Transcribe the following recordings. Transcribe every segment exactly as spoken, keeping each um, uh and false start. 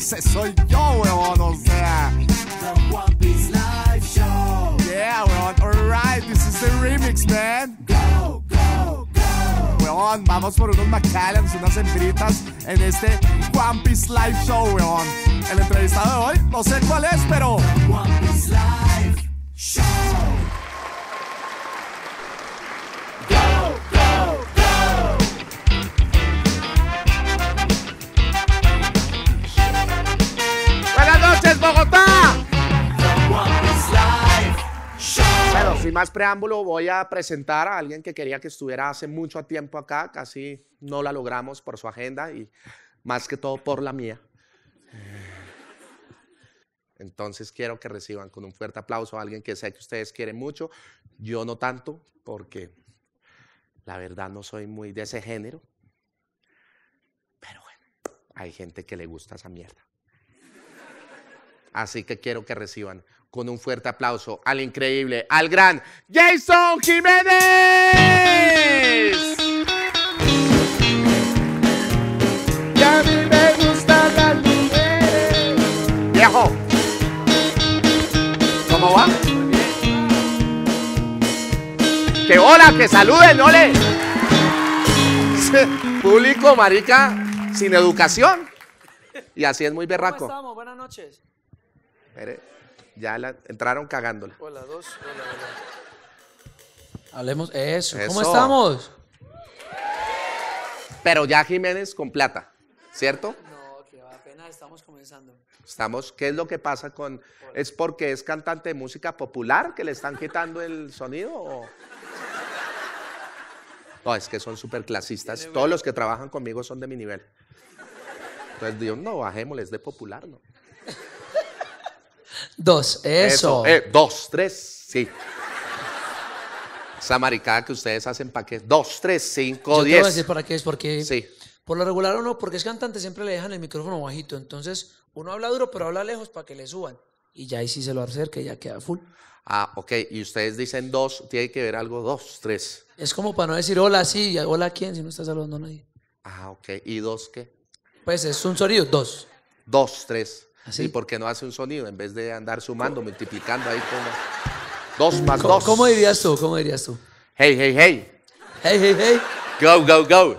ese soy yo, weón, o sea. The One Piece Live Show. Yeah, weón, alright, this is the remix, man. Go, go, go. Weón, vamos por unos Macallans, unas hembritas en este One Piece Live Show, weón. El entrevistado de hoy, no sé cuál es, pero The One Piece Live Show. Go, go, go. ¡buenas noches, Bogotá! The One Piece Live Show. Bueno, sin más preámbulo, voy a presentar a alguien que quería que estuviera hace mucho tiempo acá. Casi no la logramos por su agenda y más que todo por la mía. Entonces quiero que reciban con un fuerte aplauso a alguien que sé que ustedes quieren mucho. Yo no tanto, porque la verdad no soy muy de ese género. Pero bueno, hay gente que le gusta esa mierda. Así que quiero que reciban con un fuerte aplauso al increíble, al gran Jason Jiménez. Y a mí me gustan las mujeres. Viejo, ¿cómo va? Que hola, que saluden, ole. Público, marica, sin educación. Y así es muy berraco. ¿Cómo estamos? Buenas noches. Mire, ya la, entraron cagándola. Hola, dos. Hola, hola. Hablemos. Eso. ¿Cómo Eso. estamos? Pero ya Jiménez con plata, ¿cierto? No, que apenas estamos comenzando. Estamos, ¿qué es lo que pasa con...? ¿Es porque es cantante de música popular que le están quitando el sonido o...? No, es que son súper clasistas. Todos los que trabajan conmigo son de mi nivel. Entonces digo, no, bajémosles de popular, ¿no? Dos. Eso. Eh, dos, tres, sí. Esa maricada que ustedes hacen para qué. Dos, tres, cinco, Yo te voy a diez. decir para qué es, porque Sí. por lo regular uno, porque es cantante, siempre le dejan el micrófono bajito. Entonces, uno habla duro, pero habla lejos para que le suban. Y ya ahí sí se lo acerca y ya queda full. Ah, ok. Y ustedes dicen dos, tiene que ver algo dos, tres. Es como para no decir hola, sí, hola, ¿quién? Si no estás saludando a nadie. Ah, ok. ¿Y dos qué? Pues es un sonido, dos. Dos, tres. ¿Así? ¿Y por qué no hace un sonido en vez de andar sumando, multiplicando ahí como dos más ¿Cómo, dos? ¿Cómo dirías tú? ¿Cómo dirías tú? Hey, hey, hey. Hey, hey, hey. Go, go, go.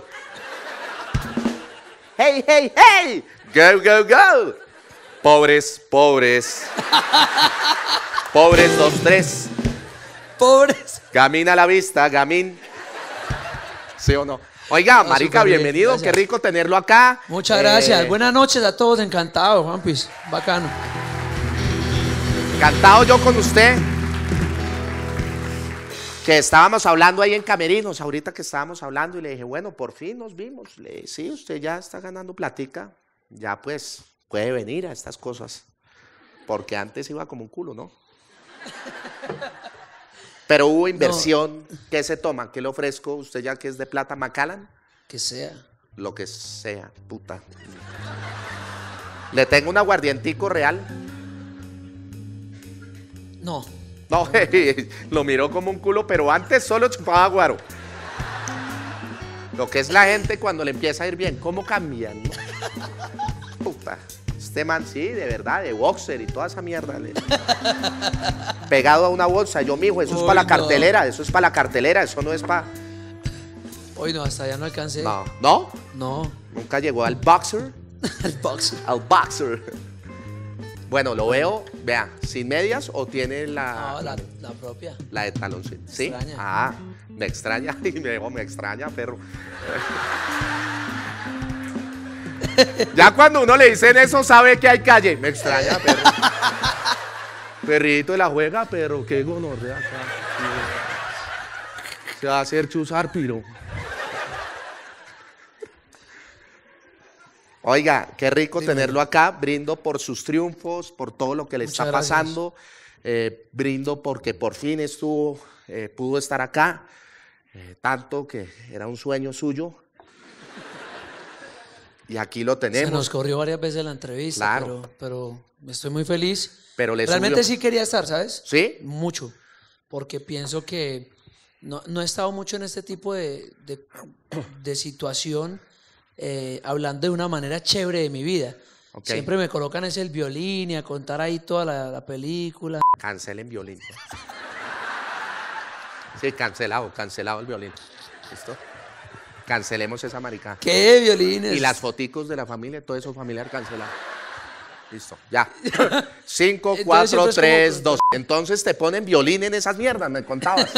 Hey, hey, hey. Go, go, go. Pobres, pobres. Pobres, dos, tres. Pobres. Gamín a la vista, gamín. ¿Sí o no? Oiga, Ah, marica, súper bien, bienvenido. gracias. Qué rico tenerlo acá. Muchas Eh, gracias. Buenas noches a todos. Encantado, Juanpis. Bacano. Encantado yo con usted. Que estábamos hablando ahí en Camerinos, ahorita que estábamos hablando, y le dije, bueno, por fin nos vimos. Le dije, sí, usted ya está ganando platica, ya pues puede venir a estas cosas. Porque antes iba como un culo, ¿no? Pero hubo inversión. ¿Qué se toma? ¿Qué le ofrezco? Usted ya que es de plata, Macallan. Que sea. Lo que sea, puta. Le tengo un aguardientico real. No. No, lo miró como un culo, pero antes solo chupaba guaro. Lo que es la gente cuando le empieza a ir bien, ¿cómo cambian? ¿No? Puta, este man sí, de verdad, de boxer y toda esa mierda. Le... Pegado a una bolsa, yo mijo, eso es Uy, para la no. cartelera, eso es para la cartelera, eso no es para... Hoy no, hasta allá no alcancé. No, ¿no? No. Nunca llegó al boxer, El box. al boxer. Bueno, lo veo, vea, sin medias o tiene la... No, la, la propia. La de taloncito. ¿Sí? Extraña. Ah, me extraña. Y me dijo, me extraña, perro. Ya cuando uno le dicen eso, sabe que hay calle. Me extraña, perro. Perrito de la juega, pero qué gonorrea acá. Se va a hacer chuzar, piro. Oiga, qué rico Dime. tenerlo acá. Brindo por sus triunfos, por todo lo que le Muchas está gracias. pasando. Eh, brindo porque por fin estuvo, eh, pudo estar acá. Eh, tanto que era un sueño suyo. Y aquí lo Se tenemos. nos corrió varias veces la entrevista, Claro. pero, pero estoy muy feliz. Pero le Realmente subió. sí quería estar, ¿sabes? ¿Sí? Mucho. Porque pienso que no, no he estado mucho en este tipo de, de, de situación, eh, hablando de una manera chévere de mi vida. Ok. Siempre me colocan ese el violín y a contar ahí toda la, la película. Cancelen violín. Sí, cancelado, cancelado el violín. ¿Listo? Cancelemos esa maricada. ¿Qué violines? Y las foticos de la familia, todo eso familiar cancelado. Listo, ya. Cinco, Entonces, cuatro, siempre es tres, como- dos. Entonces te ponen violín en esas mierdas, me contabas.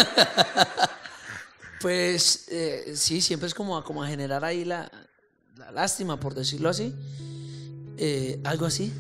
Pues eh, sí, siempre es como a, como a generar ahí la, la lástima, por decirlo así. Eh, algo así.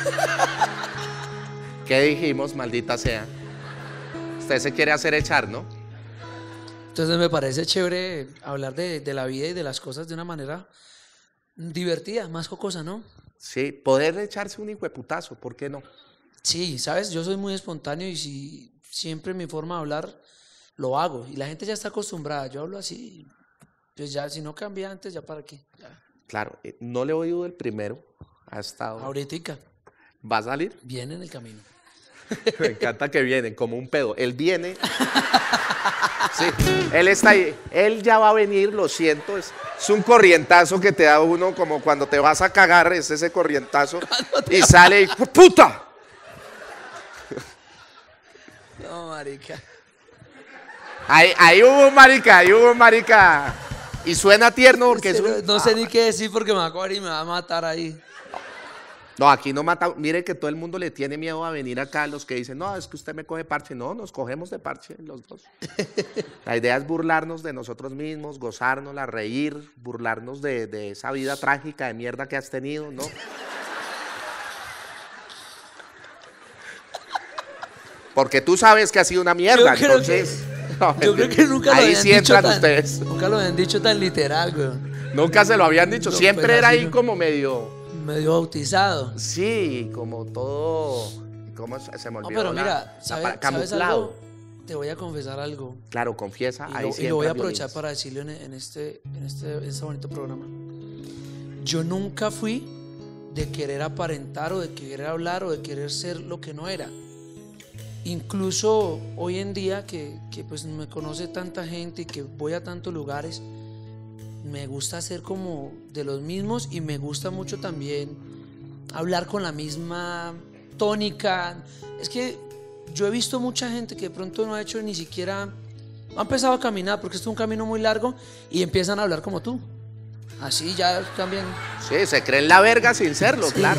¿Qué dijimos, maldita sea? Usted se quiere hacer echar, ¿no? Entonces me parece chévere hablar de, de la vida y de las cosas de una manera divertida, más jocosa, ¿no? Sí, poder echarse un hijo de putazo, ¿por qué no? Sí, sabes, yo soy muy espontáneo y si siempre mi forma de hablar lo hago y la gente ya está acostumbrada, yo hablo así, pues ya si no cambia antes, ya para qué, ya. Claro, eh, no le he oído el primero. Ha estado. Ahoritica, ¿Va a salir? viene en el camino. Me encanta que vienen como un pedo. Él viene. Sí, él está ahí. Él ya va a venir, lo siento. Es, es un corrientazo que te da uno como cuando te vas a cagar, es ese corrientazo. Y sale y ¡puta! No, marica. Ahí, ahí hubo un marica, ahí hubo un marica. Y suena tierno porque es Este, un. no, no sé ni qué decir porque me va a coger y me va a matar ahí. No, aquí no mata. Mire que todo el mundo le tiene miedo a venir acá. Los que dicen, no, es que usted me coge parche. No, nos cogemos de parche los dos. La idea es burlarnos de nosotros mismos, gozárnosla, reír, burlarnos de, de esa vida trágica de mierda que has tenido, ¿no? Porque tú sabes que ha sido una mierda, Yo creo entonces. que- no, Yo creo que nunca lo ahí habían sí dicho entran tan, ustedes. Nunca lo habían dicho tan literal, güey. Nunca se lo habían dicho. No, Siempre pues era así ahí no. como medio. Medio bautizado. Sí, como todo. ¿Cómo se se me No, olvidó? pero la- mira, la ¿sabes, palabra? ¿sabes Camuflado. algo? Te voy a confesar algo. Claro, confiesa. Y ahí lo, y sí lo voy a entran aprovechar violines. para decirlo en, en este, en, este, en este bonito programa. Yo nunca fui de querer aparentar o de querer hablar o de querer ser lo que no era. Incluso hoy en día que, que pues me conoce tanta gente y que voy a tantos lugares, me gusta ser como de los mismos y me gusta mucho también hablar con la misma tónica. Es que yo he visto mucha gente que de pronto no ha hecho ni siquiera, ha empezado a caminar porque esto es un camino muy largo y empiezan a hablar como tú. Así ya cambian. Sí, se creen la verga sin serlo, Sí. claro.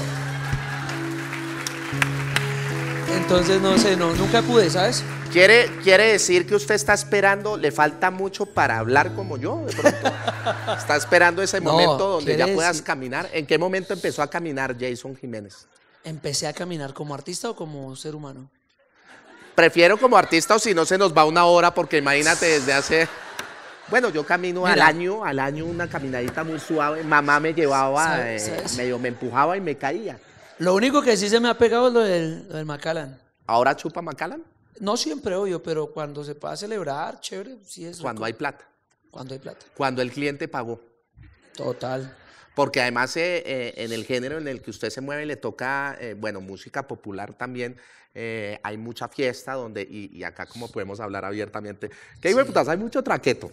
Entonces no sé, no, nunca pude, ¿sabes? ¿Quiere, quiere decir que usted está esperando, le falta mucho para hablar como yo, de pronto. Está esperando ese No, momento donde ya quiere puedas decir- caminar. ¿En qué momento empezó a caminar Jason Jiménez? Empecé a caminar como artista o como ser humano. Prefiero como artista o si no se nos va una hora, porque imagínate desde hace. Bueno, yo camino al Mira. año, al año una caminadita muy suave. Mamá me llevaba, ¿Sabes? eh, ¿Sabes? medio me empujaba y me caía. Lo único que sí se me ha pegado es lo del, lo del Macallan. ¿Ahora chupa Macallan? No siempre, obvio, pero cuando se pueda celebrar, chévere, sí es Cuando rico. hay plata. Cuando hay plata. Cuando el cliente pagó. Total. Porque además eh, eh, en el género en el que usted se mueve le toca, eh, bueno, música popular también, eh, hay mucha fiesta donde, y, y acá como podemos hablar abiertamente, que hijo de putas, hay mucho traqueto.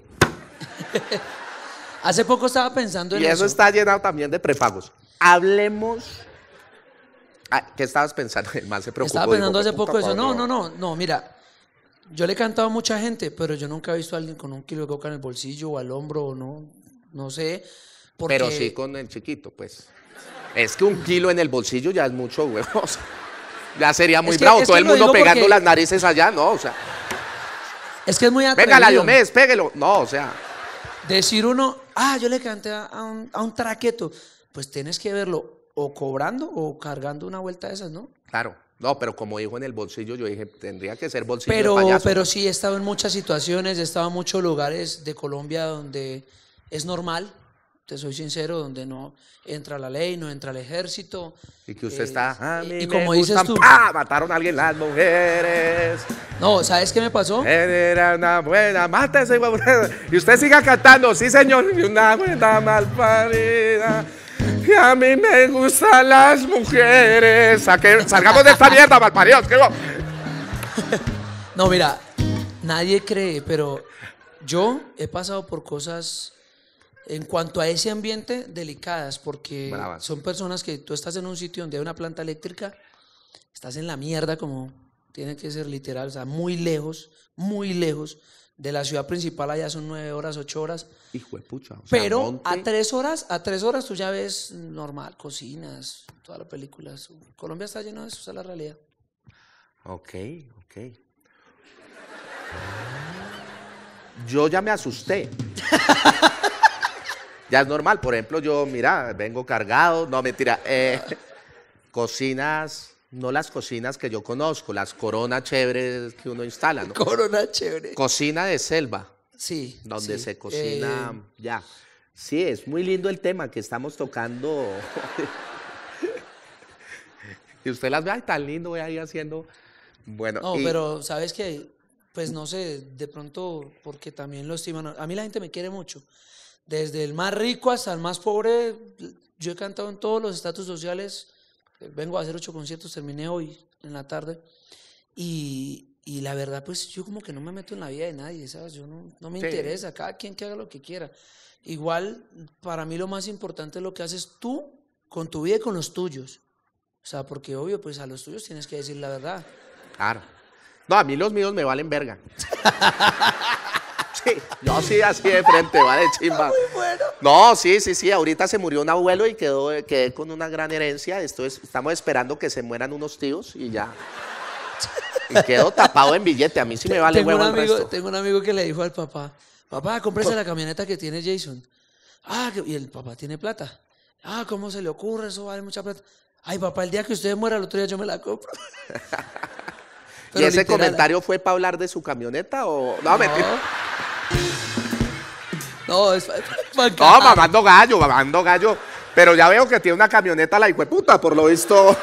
Hace poco estaba pensando en Y eso. eso está llenado también de prepagos. Hablemos. Ah, ¿qué estabas pensando? El man se preocupó. Estaba pensando dijo, hace "Puta, poco eso. No, Pablo". no, no, no, mira. Yo le he cantado a mucha gente, pero yo nunca he visto a alguien con un kilo de coca en el bolsillo o al hombro, o no, no sé. Porque Pero sí con el chiquito, pues. Es que un kilo en el bolsillo ya es mucho, huevos. Ya sería muy Es que- bravo. es Todo que el lo mundo digo pegando porque- las narices allá, no, o sea. es que es muy atrevido. Venga, la Diomedes, péguelo. No, o sea. Decir uno, ah, yo le canté a, a un, a un traqueto. Pues tienes que verlo o cobrando o cargando una vuelta de esas, ¿no? Claro. No, pero como dijo en el bolsillo, yo dije, tendría que ser bolsillo Pero, de payaso. pero sí he estado en muchas situaciones, he estado en muchos lugares de Colombia donde es normal, te soy sincero, donde no entra la ley, no entra el ejército. Y que usted eh, está, a mí y me como dices gustan, tú, ¡pah! Mataron a alguien las mujeres. no, ¿sabes qué me pasó? Era una buena, mátese, huevón. Y usted siga cantando, sí señor, y una buena malparida. Y a mí me gustan las mujeres. Saque- salgamos de esta mierda, malparidos. ¿Qué? No, mira, nadie cree, pero yo he pasado por cosas en cuanto a ese ambiente, delicadas, porque Bravas. son personas que tú estás en un sitio donde hay una planta eléctrica, estás en la mierda como tiene que ser literal, o sea, muy lejos, muy lejos de la ciudad principal, allá son nueve horas, ocho horas. Hijo de pucha. o sea, Pero monte. a tres horas, a tres horas tú ya ves normal, cocinas, todas las películas. Colombia está lleno de eso, esa es la realidad. Ok, ok. Yo ya me asusté. Ya es normal, por ejemplo, yo, mira, vengo cargado, no, mentira, eh, cocinas, no las cocinas que yo conozco, las coronas chéveres que uno instala, ¿no? Corona chévere. Cocina de selva, Sí. donde sí. se cocina, Eh, ya. Sí, es muy lindo el tema que estamos tocando. Y usted las ve, ay, tan lindo, voy ahí haciendo, bueno. no, y- pero sabes que, pues no sé, de pronto, porque también lo estiman. A mí la gente me quiere mucho. Desde el más rico hasta el más pobre, yo he cantado en todos los estatus sociales. Vengo a hacer ocho conciertos, terminé hoy en la tarde. Y, y la verdad, pues yo como que no me meto en la vida de nadie, ¿sabes? Yo no, no me Sí. interesa, cada quien que haga lo que quiera. Igual, para mí lo más importante es lo que haces tú con tu vida y con los tuyos. O sea, porque obvio, pues a los tuyos tienes que decir la verdad. Claro. No, a mí los míos me valen verga. Sí, yo sí, así de frente, vale, chimba. No, sí, sí, sí, ahorita se murió un abuelo y quedó, quedé con una gran herencia. Esto es, estamos esperando que se mueran unos tíos y ya. Y quedo tapado en billete, a mí sí me vale tengo, un huevo el amigo, resto. tengo un amigo que le dijo al papá, papá, cómprese la camioneta que tiene Jason. Ah, que- y el papá tiene plata. Ah, ¿cómo se le ocurre? Eso vale mucha plata. Ay, papá, el día que usted muera, el otro día yo me la compro. ¿Y Pero ese literal, comentario fue para hablar de su camioneta o...? No, mentira. No, es pa- No, pa- mamando gallo, mamando gallo. Pero ya veo que tiene una camioneta la hijueputa, por lo visto.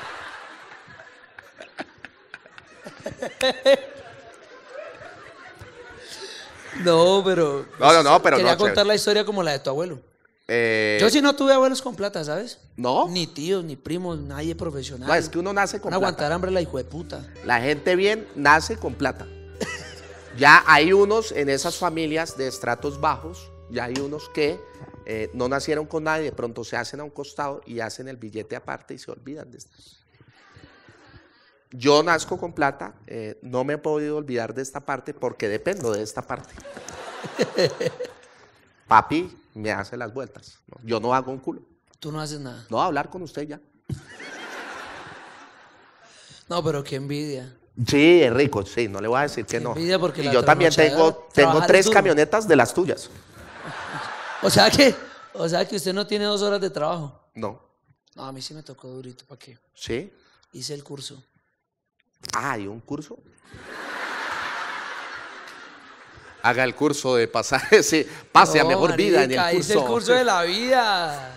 No, pero... No, no, no, pero Quería no, contar chévere. la historia como la de tu abuelo. Eh, Yo sí no tuve abuelos con plata, ¿sabes? ¿No? Ni tíos, ni primos, nadie profesional. No, es que uno nace con Van a plata. aguantar hambre la hijo de puta. La gente bien nace con plata. Ya hay unos en esas familias de estratos bajos, ya hay unos que eh, no nacieron con nadie, de pronto se hacen a un costado y hacen el billete aparte y se olvidan de esto. Yo nazco con plata, eh, no me he podido olvidar de esta parte porque dependo de esta parte. Papi me hace las vueltas, ¿no? Yo no hago un culo, Tú no haces nada. no voy a hablar con usted ya. No, pero qué envidia. Sí, es rico, sí, no le voy a decir que Qué no. envidia porque Y la yo también tengo, trasnochadera, tengo trabajar tres es duro. camionetas de las tuyas. O sea que, o sea que usted no tiene dos horas de trabajo. No, No, a mí sí me tocó durito, ¿para qué? ¿sí? Hice el curso. Ah, ¿hay un curso? Haga el curso de pasaje, sí, pase a No, mejor vida en el marica, curso. hice el curso de la vida.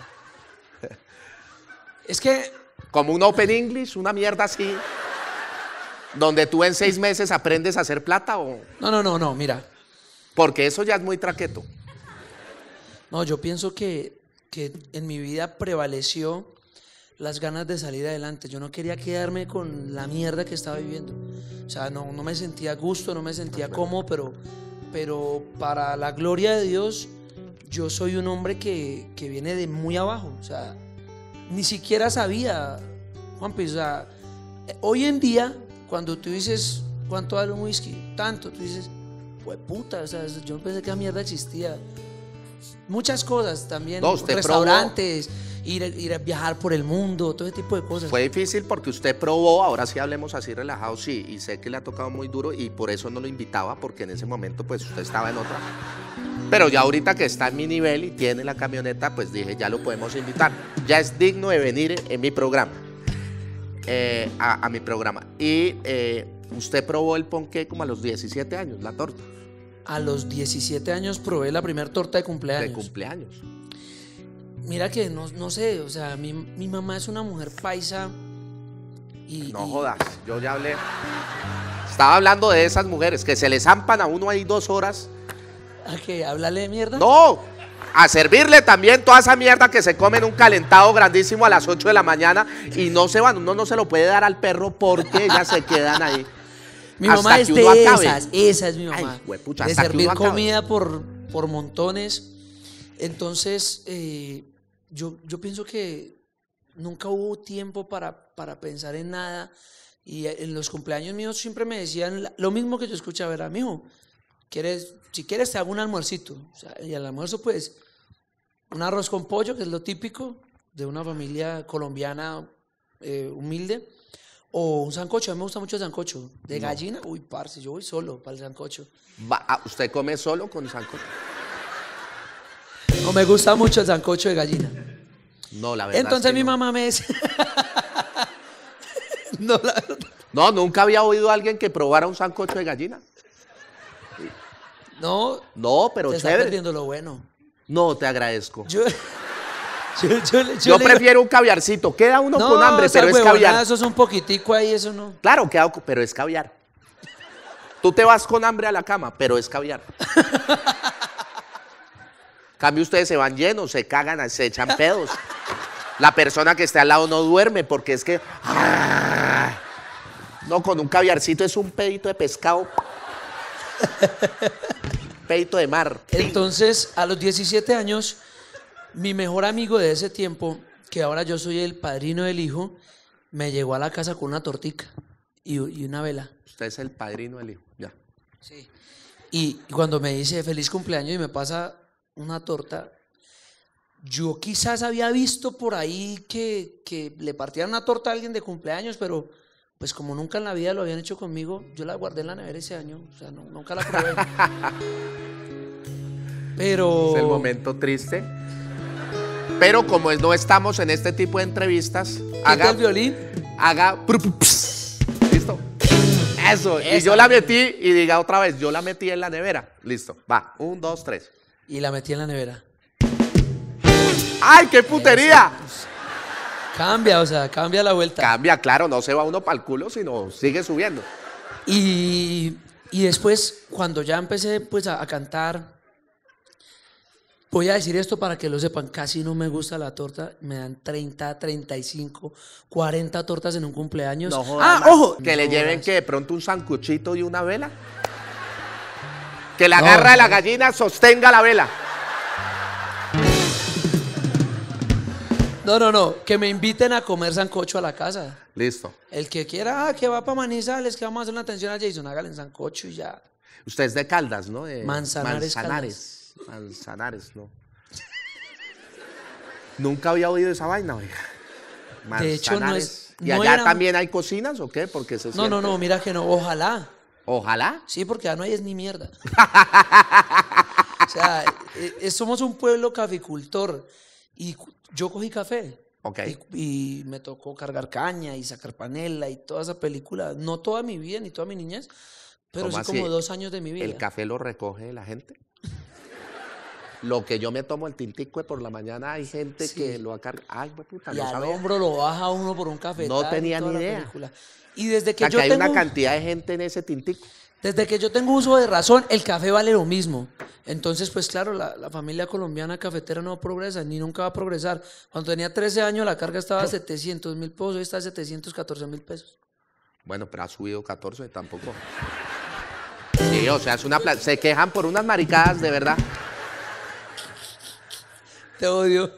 Es que, Como un Open English, una mierda así, donde tú en seis meses aprendes a hacer plata o... no, no, no, no, mira. Porque eso ya es muy traqueto. No, yo pienso que, que en mi vida prevaleció las ganas de salir adelante. Yo no quería quedarme con la mierda que estaba viviendo. O sea, no, no me sentía a gusto, no me sentía cómodo, pero, pero para la gloria de Dios, yo soy un hombre que, que viene de muy abajo. O sea, ni siquiera sabía, Juanpi, o sea, hoy en día, cuando tú dices, ¿cuánto vale un whisky? Tanto, tú dices, pues puta, o sea, yo pensé que la mierda existía. Muchas cosas también, No, usted restaurantes, ir, a- ir a viajar por el mundo, todo ese tipo de cosas. Fue difícil porque usted probó, ahora sí hablemos así relajados, sí, y sé que le ha tocado muy duro y por eso no lo invitaba, porque en ese momento pues usted estaba en otra. Pero ya ahorita que está en mi nivel y tiene la camioneta, pues dije, ya lo podemos invitar. Ya es digno de venir en, en mi programa, eh, a, a mi programa. Y eh, usted probó el ponqué como a los diecisiete años, la torta A los diecisiete años probé la primera torta de de cumpleaños. cumpleaños. Mira que no, no sé, o sea, mi, mi mamá es una mujer paisa y... No y- jodas, yo ya hablé. Estaba hablando de esas mujeres que se le zampan a uno ahí dos horas. ¿A qué? ¿Háblale de mierda? No, a servirle también toda esa mierda que se come en un calentado grandísimo a las ocho de la mañana y no se van, uno no se lo puede dar al perro porque ellas se quedan ahí. Mi hasta mamá que es uno de acabe. esas, esa es mi mamá. Ay, huepucha, de hasta que servir uno acabe. comida por, por montones. Entonces, eh, yo, yo pienso que nunca hubo tiempo para, para pensar en nada. Y en los cumpleaños míos siempre me decían lo mismo que yo escuchaba, era, mijo, ¿quieres, si quieres te hago un almuercito. O sea, y al almuerzo, pues, un arroz con pollo, que es lo típico de una familia colombiana eh, humilde, o un sancocho. A mí me gusta mucho el sancocho. De No. gallina, uy, parce, yo voy solo para el sancocho. Va, ah, ¿usted come solo con sancocho? No me gusta mucho el sancocho de gallina. No, la verdad. Entonces es que mi no. mamá me decía... no, la verdad. No, nunca había oído a alguien que probara un sancocho de gallina. No, No, pero te está chévere. perdiendo lo bueno. No, te agradezco. Yo, yo, yo, yo Yo le digo, prefiero un caviarcito. Queda uno no, con hambre, esa pero es huevonada, caviar. eso es un poquitico ahí, eso no. Claro, queda, pero es caviar. Tú te vas con hambre a la cama, pero es caviar. En cambio, ustedes se van llenos, se cagan, se echan pedos. La persona que está al lado no duerme porque es que... ¡ah! No, con un caviarcito es un pedito de pescado. Pedito de mar. Entonces, a los diecisiete años, mi mejor amigo de ese tiempo, que ahora yo soy el padrino del hijo, me llegó a la casa con una tortica y, y una vela. Usted es el padrino del hijo, ya. Sí. Y cuando me dice feliz cumpleaños y me pasa una torta, yo quizás había visto por ahí que, que le partían una torta a alguien de cumpleaños, pero pues como nunca en la vida lo habían hecho conmigo, yo la guardé en la nevera ese año, o sea, no, nunca la probé. Pero... Es el momento triste. Pero como no estamos en este tipo de entrevistas, Quita haga, el violín. haga... ¿Listo? Eso. Y Esa. yo la metí y diga otra vez, yo la metí en la nevera. Listo. Va. Un, dos, tres. Y la metí en la nevera. ¡Ay, qué putería! Cambia, o sea, cambia la vuelta. Cambia, claro, no se va uno para el culo, sino sigue subiendo. Y, y después, cuando ya empecé pues, a, a cantar, voy a decir esto para que lo sepan, casi no me gusta la torta, me dan treinta, treinta y cinco, cuarenta tortas en un cumpleaños. No jodas ah, más. ojo, Que le no lleven jodas. que de pronto un sancuchito y una vela. Que la garra de la gallina sostenga la vela. No, no, no, que me inviten a comer sancocho a la casa. Listo. El que quiera, ah, que va para Manizales, que vamos a hacer una atención a Jason, hágale en sancocho y ya. Usted es de Caldas, ¿no? De Manzanares, Manzanares. Manzanares, no. Nunca había oído esa vaina, oiga. De hecho, no Manzanares. es- ¿Y no allá era- también hay cocinas o qué? Porque se No, no, siente- no, mira que no, ojalá. Ojalá. Sí, porque ya no hay es ni mierda. O sea, eh, eh, somos un pueblo caficultor y cu- yo cogí café. Ok. Y, y me tocó cargar caña y sacar panela y toda esa película. No toda mi vida ni toda mi niñez, pero sí ¿Cómo como así? dos años de mi vida. ¿El café lo recoge la gente? Lo que yo me tomo el tintico por la mañana, hay gente Sí. que lo acarga. Ay, güey, puta, Y no al sabía. hombro lo baja uno por un café. No tenía ni idea. Y desde O que sea, yo que hay tengo... una cantidad de gente en ese tintico. Desde que yo tengo uso de razón, el café vale lo mismo. Entonces, pues claro, la, la familia colombiana cafetera no progresa, ni nunca va a progresar. Cuando tenía trece años, la carga estaba a setecientos mil pesos, hoy está a setecientos catorce mil pesos. Bueno, pero ha subido catorce tampoco. Sí, o sea, es una pla- se quejan por unas maricadas, de verdad. Te odio.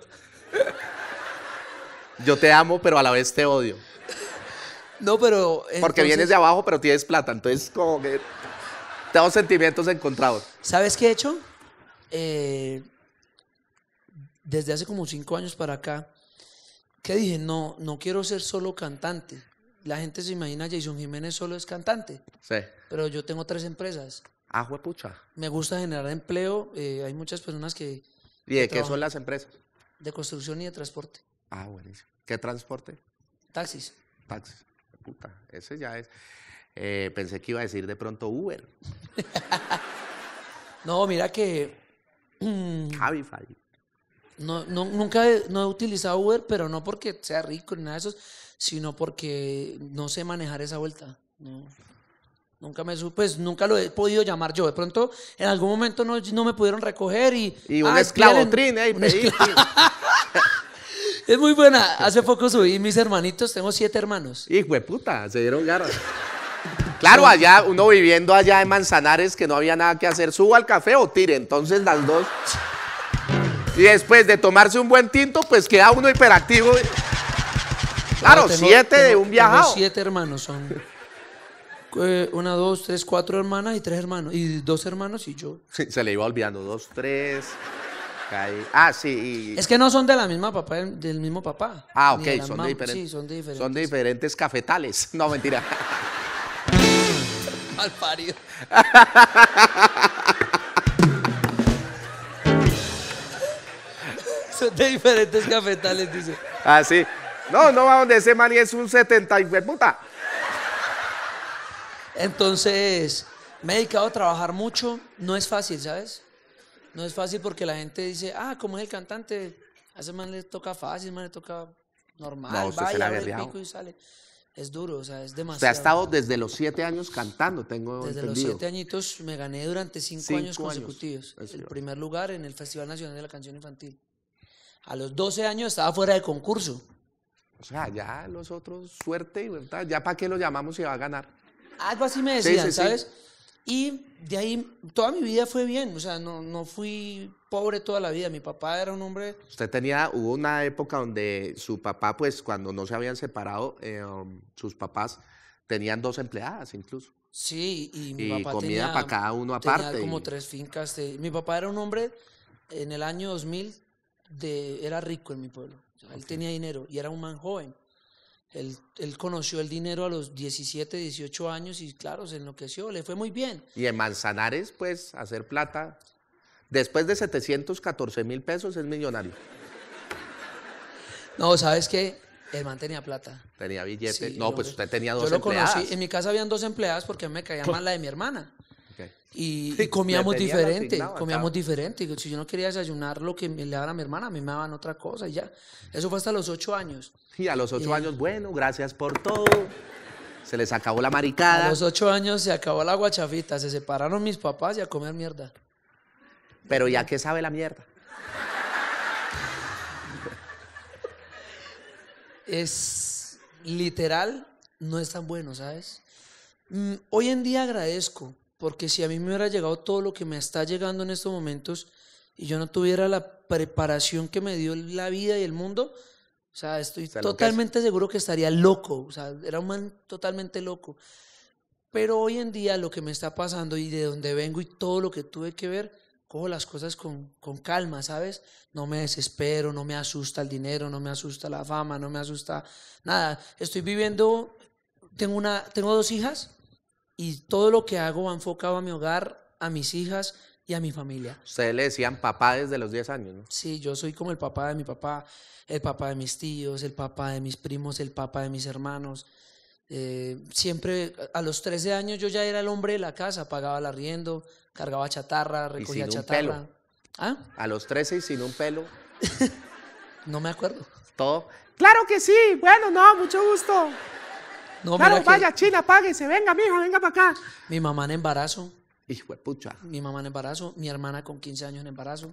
Yo te amo, pero a la vez te odio. No, pero... Porque entonces, vienes de abajo, pero tienes plata. Entonces, como que tengo sentimientos encontrados. ¿Sabes qué he hecho? Eh, desde hace como cinco años para acá, que dije, no, no quiero ser solo cantante. La gente se imagina Jason Jiménez solo es cantante, Sí. pero yo tengo tres empresas. Ah, juepucha. Me gusta generar empleo, eh, hay muchas personas que... ¿Y de que qué trabajan son las empresas? De construcción y de transporte. Ah, buenísimo. ¿Qué transporte? Taxis. Taxis. Puta, ese ya es. Eh, pensé que iba a decir de pronto Uber. No, mira que... mm, Cabify. No, no, nunca he, no he utilizado Uber, pero no porque sea rico ni nada de eso, sino porque no sé manejar esa vuelta. No, nunca me su- pues nunca lo he podido llamar yo. De pronto, en algún momento no, no me pudieron recoger y... Y un "Ay, esclavo pídale- trin, ¿eh? Y un pedí, esclavo". Es muy buena. Hace poco subí mis hermanitos, tengo siete hermanos. Hijo de puta, se dieron garras. Claro, allá, uno viviendo allá en Manzanares que no había nada que hacer, suba al café o tire. Entonces las dos. Y después de tomarse un buen tinto, pues queda uno hiperactivo. Claro, No, tengo- siete de tengo- un viajado. Tengo siete hermanos, son eh, una, dos, tres, cuatro hermanas y tres hermanos. Y dos hermanos y yo. Sí, se le iba olvidando, dos, tres. cae- Ah, sí. y- Es que no son de la misma papá, del mismo papá. Ah, ni ok, la son mam- de diferentes. Sí, son de diferentes. Son de diferentes cafetales. No, mentira. Mal parido. Son de diferentes cafetales, dice. Ah, sí. No, no va donde ese man y es un setenta y fue puta. Entonces, me he dedicado a trabajar mucho. No es fácil, ¿sabes? No es fácil porque la gente dice, ah, como es el cantante, a ese man le toca fácil, a ese man le toca normal, No, usted se la vaya, ha abre el guerreado. pico y sale. Es duro, o sea, es Usted demasiado. ha estado desde los siete años cantando, tengo Desde los entendido. siete añitos me gané durante cinco, Cinco años años. consecutivos Eso el iba. primer lugar en el Festival Nacional de la Canción Infantil. A los doce años estaba fuera de concurso. O sea, ya los otros, suerte, ¿verdad? Ya para qué lo llamamos si va a ganar. Algo así me Sí, decían, sí, sí. ¿sabes? Y de ahí toda mi vida fue bien, o sea, no, no fui pobre toda la vida. Mi papá era un hombre, Usted tenía, hubo una época donde su papá, pues cuando no se habían separado, eh, um, sus papás tenían dos empleadas incluso. sí, y mi Y papá comida tenía, para cada uno tenía aparte. como y- tres fincas. de- mi papá era un hombre, en el año dos mil, de, era rico en mi pueblo. O sea, él tenía dinero y era un man joven. Él, él conoció el dinero a los diecisiete, dieciocho años y claro, se enloqueció, le fue muy bien. Y en Manzanares, pues, hacer plata. Después de setecientos catorce mil pesos es millonario. No, ¿sabes qué? El man tenía plata. Tenía billetes. Sí, no, el pues hombre- usted tenía Yo dos lo empleadas. conocí. En mi casa habían dos empleadas porque a mí me caía mal la de mi hermana. Ok. Y, Sí, y comíamos le tenían diferente, asignado acá. comíamos diferente. Si yo no quería desayunar lo que me le daban a mi hermana, a mí me daban otra cosa y ya. Eso fue hasta los ocho años. Y a los ocho Eh. años, bueno, gracias por todo. Se les acabó la A maricada. los ocho años se acabó la guachafita, se separaron mis papás y a comer mierda. Pero ya que sabe la mierda. Es literal, no es tan bueno, ¿sabes? Mm, hoy en día agradezco, porque si a mí me hubiera llegado todo lo que me está llegando en estos momentos y yo no tuviera la preparación que me dio la vida y el mundo, o sea, estoy Se enloquece. totalmente seguro que estaría loco, o sea, era un man totalmente loco. Pero hoy en día lo que me está pasando y de donde vengo y todo lo que tuve que ver, cojo las cosas con, con calma, ¿sabes? No me desespero, no me asusta el dinero, no me asusta la fama, no me asusta nada. Estoy viviendo, tengo, una, tengo dos hijas y todo lo que hago va enfocado a mi hogar, a mis hijas y a mi familia. Ustedes le decían papá desde los diez años, ¿no? Sí, yo soy como el papá de mi papá, el papá de mis tíos, el papá de mis primos, el papá de mis hermanos. Eh, siempre a los trece años yo ya era el hombre de la casa, pagaba el arriendo, cargaba chatarra, recogía sin un chatarra. pelo. ¿Ah? A los trece y sin un pelo. No me acuerdo. Todo. Claro que sí. Bueno, no, mucho gusto. No, Claro, mira que vaya, China, páguese. Venga, mijo, venga para acá. mi mamá en embarazo, Hijo de pucha. mi mamá en embarazo, mi hermana con quince años en embarazo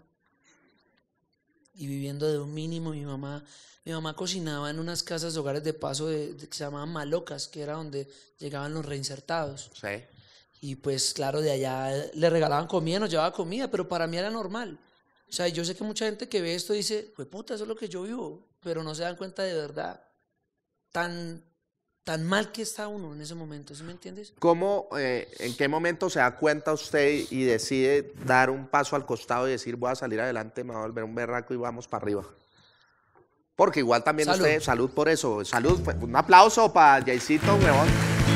y viviendo de un mínimo. Mi mamá, mi mamá cocinaba en unas casas de hogares de paso de, de- que se llamaban malocas, que era donde llegaban los reinsertados. Sí. Y pues claro, de allá le regalaban comida, nos llevaba comida, pero para mí era normal. O sea, yo sé que mucha gente que ve esto dice, pues puta, eso es lo que yo vivo, pero no se dan cuenta de verdad tan, tan mal que está uno en ese momento, ¿sí me entiendes? ¿Cómo, eh, en qué momento se da cuenta usted y decide dar un paso al costado y decir voy a salir adelante, me voy a volver un berraco y vamos para arriba? Porque igual también Salud. usted, salud por eso, salud, pues, un aplauso para Jaycito, huevón.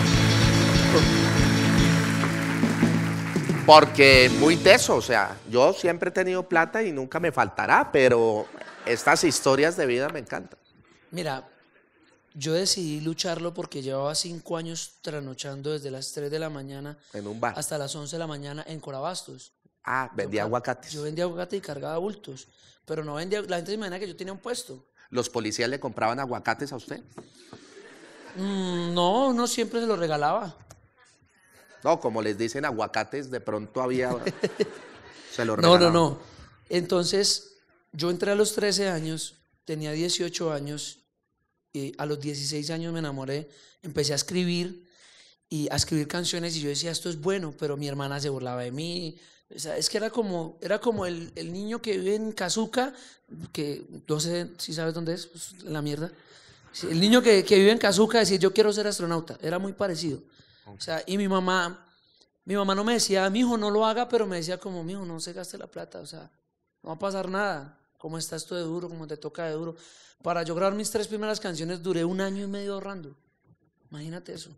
Porque muy teso, o sea, yo siempre he tenido plata y nunca me faltará, pero estas historias de vida me encantan. Mira, yo decidí lucharlo porque llevaba cinco años trasnochando desde las tres de la mañana En un bar. hasta las once de la mañana en Corabastos. Ah, vendía Yo car- aguacates. Yo vendía aguacate y cargaba bultos, pero no vendía, la gente se imagina que yo tenía un puesto. ¿Los policías le compraban aguacates a usted? Mm, no, no siempre se lo regalaba. No, como les dicen aguacates, de pronto había... se lo No, no, regalaban. no. Entonces, yo entré a los trece años, tenía dieciocho años, y a los dieciséis años me enamoré, empecé a escribir y a escribir canciones y yo decía, esto es bueno, pero mi hermana se burlaba de mí, O sea, es que era como, era como el, el niño que vive en Cazuca, que no sé si sabes dónde es, pues, en la mierda. Sí, el niño que, que vive en Cazuca decía, yo quiero ser astronauta. Era muy parecido. O sea, y mi mamá, mi mamá no me decía, mi hijo no lo haga, pero me decía como, mi hijo no se gaste la plata, o sea, no va a pasar nada. ¿Cómo está esto de duro? ¿Cómo te toca de duro? Para yo grabar mis tres primeras canciones duré un año y medio ahorrando. Imagínate eso.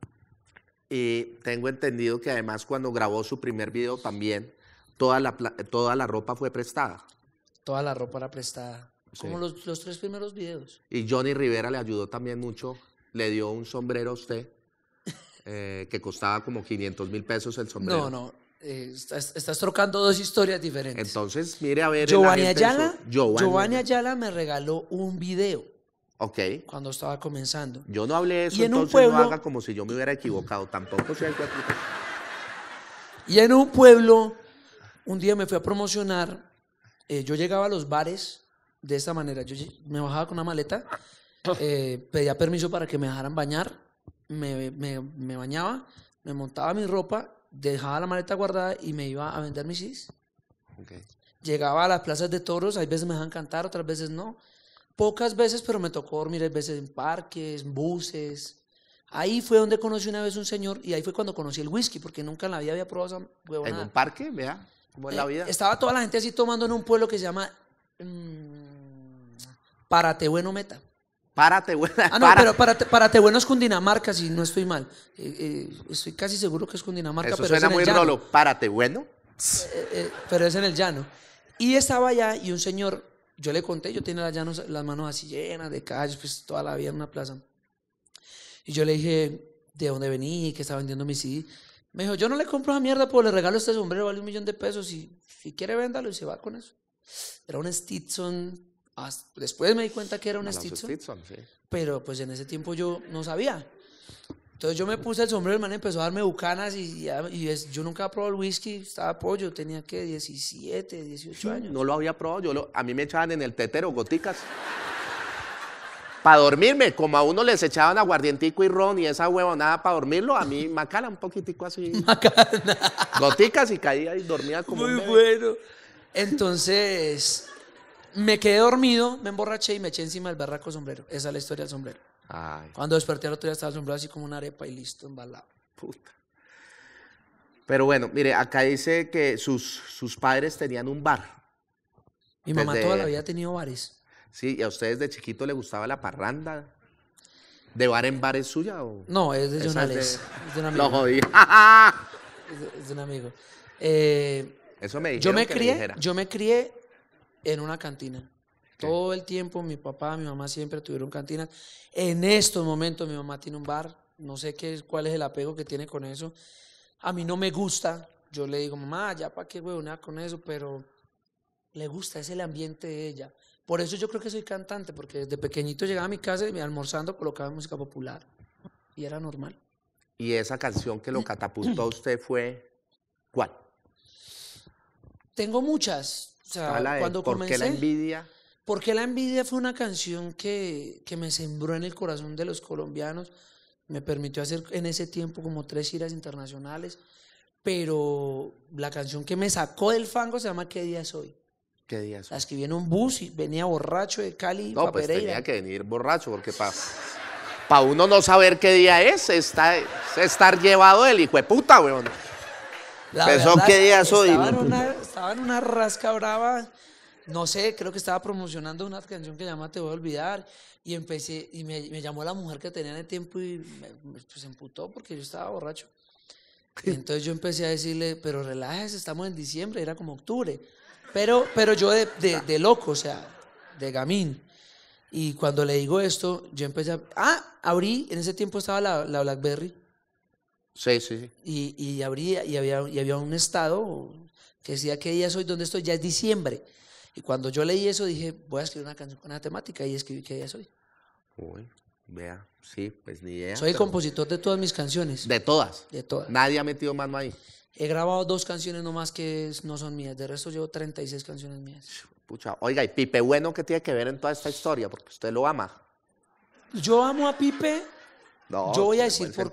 Y tengo entendido que además cuando grabó su primer video también, toda la, pla- toda la ropa fue prestada. Toda la ropa era prestada. Sí. Como los, los tres primeros videos. Y Johnny Rivera le ayudó también mucho, le dio un sombrero a usted, eh, que costaba como quinientos mil pesos el sombrero. No, no. eh, estás, estás trocando dos historias diferentes. Entonces, mire a ver. Giovanni la gente Ayala, en su- Giovanni, Giovanni Ayala me regaló un video Ok. cuando estaba comenzando. Yo no hablé de eso, Y en un entonces no pueblo- haga como si yo me hubiera equivocado. Tampoco sé que Y en un pueblo, un día me fui a promocionar. eh, yo llegaba a los bares de esta manera. Yo lle- me bajaba con una maleta, eh, pedía permiso para que me dejaran bañar, me, me- me bañaba, me montaba mi ropa, dejaba la maleta guardada y me iba a vender mis C Ds. Ok. Llegaba a las plazas de toros, hay veces me dejan cantar, otras veces no. Pocas veces, pero me tocó dormir, hay veces en parques, en buses. Ahí fue donde conocí una vez un señor y ahí fue cuando conocí el whisky, porque nunca en la vida había probado esa En huevonada. un parque, vea, cómo es la Eh, vida. Estaba toda la gente así tomando en un pueblo que se llama mm, Paratebueno Meta. Párate, buena. Ah, no, para. pero Parate- Paratebueno es Cundinamarca, si no estoy mal. Eh, eh, estoy casi seguro que es Cundinamarca, Eso pero suena es en muy el llano. rolo. Párate, bueno. Eh, eh, pero es en el llano. Y estaba allá y un señor, yo le conté, yo tenía las, llanos- las manos así llenas de calles, pues toda la vida en una plaza. Y yo le dije de dónde venía y que estaba vendiendo mi C D. Me dijo, yo no le compro esa mierda, pues le regalo este sombrero, vale un millón de pesos y si quiere véndalo y se va con eso. Era un Stetson, hasta- después me di cuenta que era un Los Stetson, Stetson, sí. pero pues en ese tiempo yo no sabía. Entonces yo me puse el sombrero, el man empezó a darme bucanas y, ya- y es- yo nunca había probado el whisky, estaba pollo, tenía que diecisiete, dieciocho años. No lo había probado. Yo lo, a mí me echaban en el tetero goticas. Para dormirme, como a uno les echaban aguardientico y ron y esa huevonada para dormirlo, a mí macala un poquitico así. Goticas y caía y dormía como un Muy bebé. bueno. Entonces me quedé dormido, me emborraché y me eché encima del berraco sombrero. Esa es la historia del sombrero. Ay, Cuando desperté al otro día estaba el sombrero así como una arepa y listo, embalado. puta. Pero bueno, mire, acá dice que sus, sus padres tenían un bar. Mi mamá Desde- toda la vida ha tenido bares. Sí, ¿y a ustedes de chiquito le gustaba la parranda? ¿De bar en bar es suya o...? No, es de Esa es Jonales. de- Es de un Lo amigo. jodí. Es de, es de un amigo. Eh, Eso me dijeron yo me que crié, dijera. yo me crié en una cantina. Todo el tiempo mi papá, mi mamá siempre tuvieron cantinas. En estos momentos mi mamá tiene un bar. No sé qué, es- cuál es el apego que tiene con eso. A mí no me gusta. Yo le digo, mamá, ya para qué huevonea con eso, pero le gusta, es el ambiente de ella. Por eso yo creo que soy cantante, porque desde pequeñito llegaba a mi casa y almorzando colocaba música popular. Y era normal. Y esa canción que lo catapultó a usted fue... ¿Cuál? Tengo muchas. O sea, Habla de cuando ¿Por comencé... qué la envidia? Porque la envidia fue una canción que, que me sembró en el corazón de los colombianos. Me permitió hacer en ese tiempo como tres giras internacionales. Pero la canción que me sacó del fango se llama ¿Qué día es hoy? ¿Qué día es? La escribí en un bus y venía borracho de Cali No, pa' pues Pereira. tenía que venir borracho, porque para pa uno no saber qué día es, está, es estar llevado del hijo de puta, weón. La Pensó, verdad, ¿qué día soy? Estaba en, una, estaba en una rasca brava. No sé, creo que estaba promocionando una canción que se llama Te voy a olvidar. Y empecé, y me, me llamó la mujer que tenía en el tiempo y me, me- pues, se emputó porque yo estaba borracho. Y entonces yo empecé a decirle, pero relájese, estamos en diciembre, era como octubre. Pero, pero yo de, de, de loco, o sea, de gamín. Y cuando le digo esto, yo empecé a... Ah, abrí, en ese tiempo estaba la, la BlackBerry. Sí, sí, sí. Y, y, abrí, y, había, y había un estado que decía ¿qué día soy? ¿Dónde estoy? Ya es diciembre. Y cuando yo leí eso dije, voy a escribir una canción con esa temática y escribí ¿qué día soy? Uy, vea, sí, pues ni idea. Soy el pero- compositor de todas mis canciones. De todas. De todas. Nadie ha metido mano ahí. He grabado dos canciones nomás que es- no son mías. De resto llevo treinta y seis canciones mías. Pucha, oiga, y Pipe Bueno, ¿qué tiene que ver en toda esta historia? Porque usted lo ama. Yo amo a Pipe. No, Yo voy a en decir buen por sentido. qué.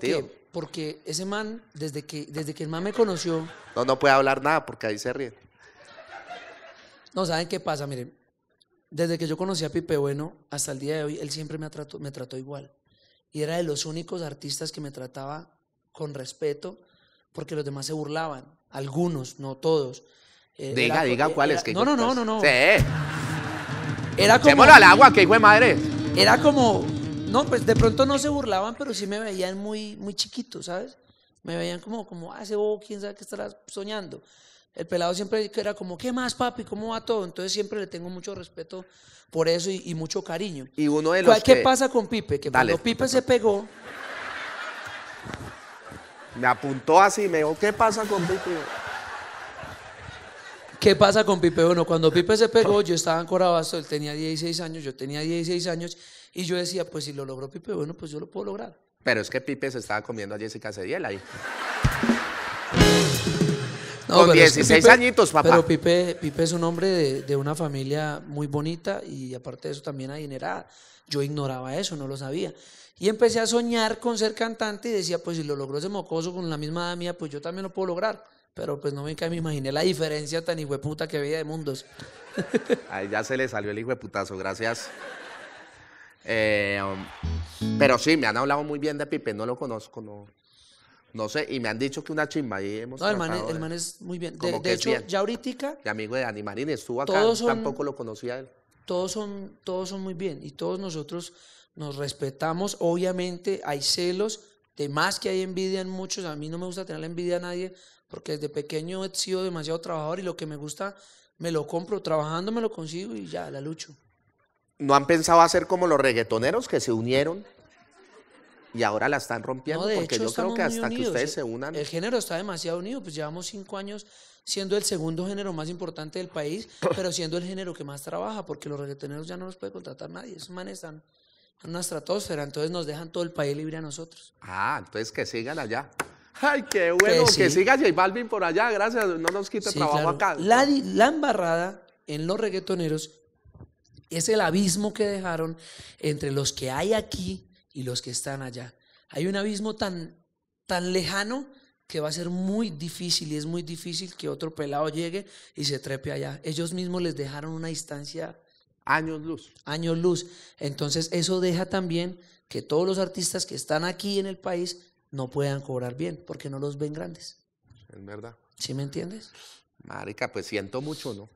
porque ese man, desde que, desde que el man me conoció, No, no puede hablar nada porque ahí se ríe. no, ¿saben qué pasa? Miren, desde que yo conocí a Pipe Bueno hasta el día de hoy, él siempre me trató, me trató igual. Y era de los únicos artistas que me trataba con respeto, porque los demás se burlaban. Algunos, no todos. Eh, Diga, era- diga eh, cuáles. era- que No, no, no, no, no. Sí. Era como, Echémoslo al agua, que hijo de madre. era como, no, pues de pronto no se burlaban, pero sí me veían muy, muy chiquito, ¿sabes? Me veían como, como, ah, ese bobo, quién sabe qué estará soñando. El pelado siempre era como, ¿qué más, papi? ¿Cómo va todo? Entonces siempre le tengo mucho respeto por eso y, y mucho cariño. Y uno de ¿Cuál- los ¿Qué que pasa con Pipe? Que Dale, cuando Pipe doctor. se pegó, me apuntó así, me dijo, ¿qué pasa con Pipe? ¿qué pasa con Pipe? Bueno, cuando Pipe se pegó, yo estaba en Corabasto, él tenía dieciséis años, yo tenía dieciséis años, y yo decía, pues si lo logró Pipe, bueno, pues yo lo puedo lograr. Pero es que Pipe se estaba comiendo a Jessica Cediel ahí. No, Con pero es que dieciséis Pipe- añitos, papá. Pero Pipe, Pipe es un hombre de, de una familia muy bonita y aparte de eso también adinerada. Yo ignoraba eso, no lo sabía. Y empecé a soñar con ser cantante y decía, pues si lo logró ese mocoso con la misma edad mía, pues yo también lo puedo lograr. Pero pues no me, me imaginé la diferencia tan hijueputa que había de mundos. Ahí ya se le salió el hijo de putazo, gracias. Eh, um, pero sí, me han hablado muy bien de Pipe, no lo conozco, no, no sé, y me han dicho que una chimba ahí hemos No, el man, tratado es- el de- man es muy bien. De, como de que es hecho, bien. ya ahorita de amigo de Dani Marín, estuvo acá, Todos son- tampoco lo conocía él. todos son, todos son muy bien y todos nosotros nos respetamos. Obviamente hay celos, de más que hay envidia en muchos. A mí no me gusta tener la envidia a nadie porque desde pequeño he sido demasiado trabajador y lo que me gusta me lo compro, trabajando me lo consigo y ya, la lucho. ¿No han pensado hacer como los reggaetoneros que se unieron y ahora la están rompiendo? No, de Porque hecho, yo creo estamos que muy hasta que unidos. ustedes se unan. El género está demasiado unido, pues llevamos cinco años siendo el segundo género más importante del país, pero siendo el género que más trabaja, porque los reggaetoneros ya no los puede contratar nadie, esos manes están en una estratosfera, entonces nos dejan todo el país libre a nosotros. Ah, entonces que sigan allá. Ay, qué bueno, Que que, sí. siga J Balvin por allá, gracias, no nos quite Sí, trabajo claro. acá. La, di- la embarrada en los reggaetoneros es el abismo que dejaron entre los que hay aquí y los que están allá. Hay un abismo tan, tan lejano que va a ser muy difícil y es muy difícil que otro pelado llegue y se trepe allá. Ellos mismos les dejaron una distancia Años luz. años luz. Entonces eso deja también que todos los artistas que están aquí en el país no puedan cobrar bien porque no los ven grandes. Es verdad. ¿Sí me entiendes? Marica, pues siento mucho, ¿no?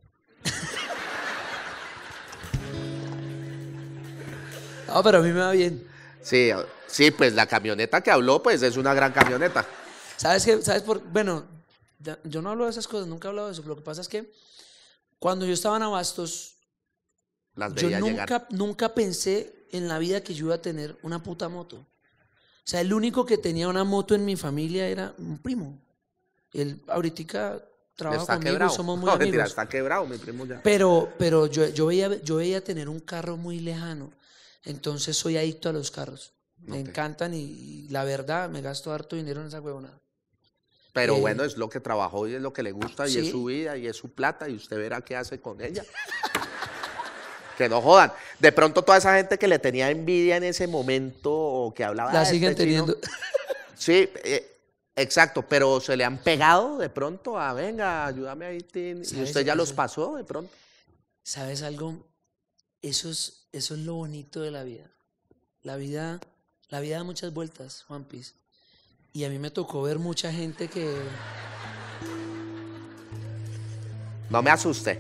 No, pero a mí me va bien. Sí, sí, pues la camioneta que habló, pues es una gran camioneta. ¿Sabes qué? ¿Sabes por? Bueno, ya- yo no hablo de esas cosas, nunca he hablado de eso. Lo que pasa es que cuando yo estaba en Abastos, Las yo veía llegar. nunca, nunca pensé en la vida que yo iba a tener una puta moto. O sea, el único que tenía una moto en mi familia era un primo. Él ahorita trabaja Está conmigo quebrado. y somos muy No, mentira, amigos. está quebrado, mi primo ya. Pero, pero yo, yo, veía, yo veía tener un carro muy lejano. Entonces soy adicto a los carros. Me Ok. encantan y, y la verdad me gasto harto dinero en esa huevonada. Pero Eh, bueno, es lo que trabajó y es lo que le gusta y sí. es su vida y es su plata y usted verá qué hace con ella. Que no jodan. De pronto toda esa gente que le tenía envidia en ese momento o que hablaba La de siguen este chino, teniendo. Sí, eh, exacto, pero se le han pegado de pronto a, venga, ayúdame ahí, Tin", y ¿Sabes? usted ya los Eso- pasó de pronto. ¿Sabes algo? Eso es, eso es lo bonito de la vida. La vida, la vida da muchas vueltas, Juan Piz. Y a mí me tocó ver mucha gente que... No me asuste.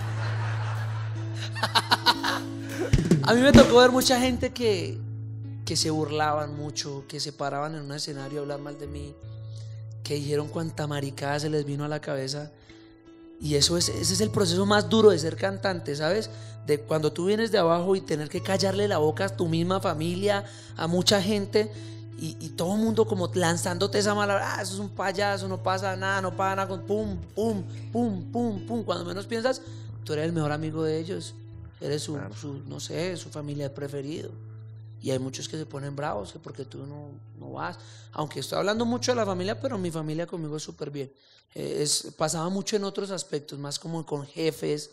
A mí me tocó ver mucha gente que, que se burlaban mucho, que se paraban en un escenario a hablar mal de mí, que dijeron cuánta maricada se les vino a la cabeza. Y eso es, ese es el proceso más duro de ser cantante, ¿sabes? De cuando tú vienes de abajo y tener que callarle la boca a tu misma familia, a mucha gente, y, y todo el mundo como lanzándote esa mala, ah, eso es un payaso, no pasa nada, no pasa nada, con pum, pum, pum, pum, pum. Cuando menos piensas, tú eres el mejor amigo de ellos, eres su, Claro. su no sé, su familiar preferido. Y hay muchos que se ponen bravos que porque tú no, no vas. Aunque estoy hablando mucho de la familia, pero mi familia conmigo es súper bien. Eh, es, pasaba mucho en otros aspectos, más como con jefes,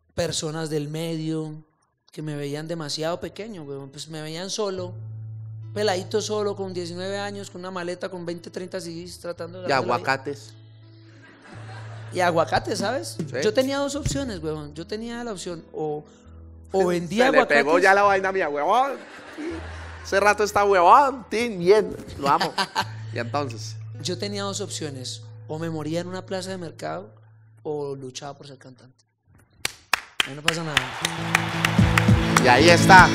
personas del medio, que me veían demasiado pequeño, weón, pues me veían solo, peladito solo con diecinueve años, con una maleta con veinte, treinta C Ds tratando de... Y aguacates. Y aguacate, ¿sabes? Sí. Yo tenía dos opciones, huevón. Yo tenía la opción o, o vendía Se aguacates. le pegó ya la vaina mía, huevón. Hace rato está huevón, tin, bien, lo amo. Y entonces, Yo tenía dos opciones. O me moría en una plaza de mercado o luchaba por ser cantante. Ahí no pasa nada. y ahí está.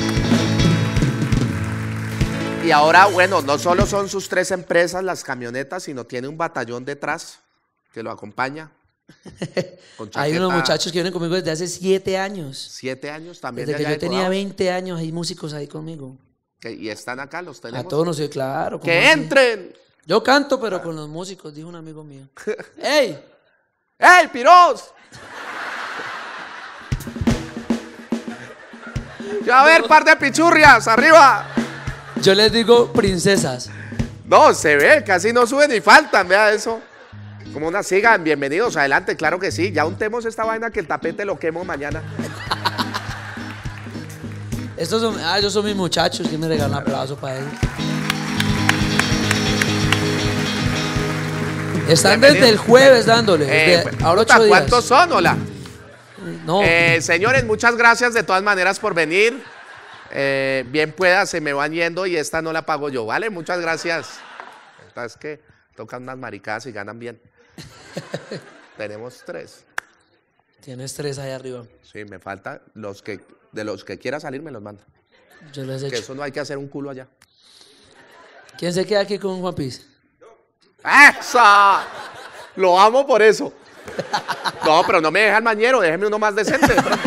Y ahora, bueno, no solo son sus tres empresas, las camionetas, sino tiene un batallón detrás que lo acompaña. Con Hay unos chaqueta, muchachos que vienen conmigo desde hace siete años. Siete años también. Desde de que allá yo de tenía Codao, veinte años hay músicos ahí conmigo. que- y están acá, los tenemos. A todos nos sé, claro. ¿cómo ¡Que así? entren! Yo canto, pero con los músicos, dijo un amigo mío. ¡Ey! ¡Ey, piros! Ya a ver, par de pichurrias, arriba. Yo les digo princesas. No, se ve, casi no suben ni faltan, vea eso. Como una sigan, bienvenidos, adelante, claro que sí. Ya untemos esta vaina que el tapete lo quemo mañana. Estos son, ah, ellos son mis muchachos, que me regalan un aplauso para ellos. Están Bienvenido. desde el jueves dándole, Eh, desde ahora puta, ocho días. ¿cuántos son? Hola. No, Eh, señores, muchas gracias de todas maneras por venir. Eh, bien pueda, se me van yendo y esta no la pago yo, ¿vale? Muchas gracias. Esta es que tocan unas maricadas y ganan bien. Tenemos tres. tienes tres ahí arriba. Sí, me falta los que de los que quiera salir me los manda. Yo les he Que hecho. eso no hay que hacer un culo allá. ¿Quién se queda aquí con Juan Piz? ¡Esa! Lo amo por eso. No, pero no me deja el mañero, déjeme uno más decente. de pronto.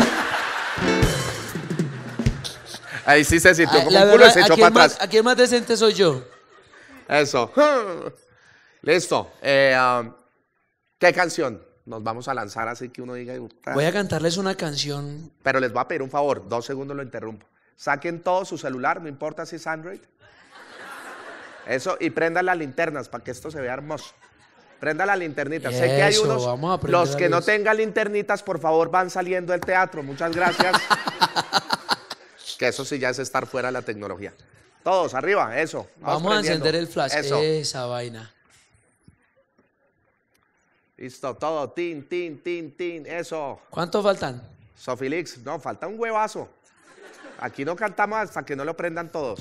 Ahí sí se sintió Ah, como la un culo y verdad, se echó aquí, para el más, atrás. aquí el más decente soy yo. Eso. Listo. Eh, um, ¿Qué canción nos vamos a lanzar así que uno diga? "Puta"? Voy a cantarles una canción. Pero les voy a pedir un favor, dos segundos lo interrumpo. Saquen todo su celular, no importa si es Android. Eso, y prendan las linternas para que esto se vea hermoso. Prenda las linternitas. Sé que hay Eso, unos. vamos a prender Los la que no luz. tengan linternitas, por favor, van saliendo del teatro. Muchas gracias. Que eso sí ya es estar fuera de la tecnología. Todos, arriba, eso. Vamos, a prendiendo. encender el flash. Eso. Esa vaina. Listo, todo. Tin, tin, tin, tin. Eso. ¿Cuántos faltan? Sofilix, no, falta un huevazo. Aquí no cantamos hasta que no lo prendan todos.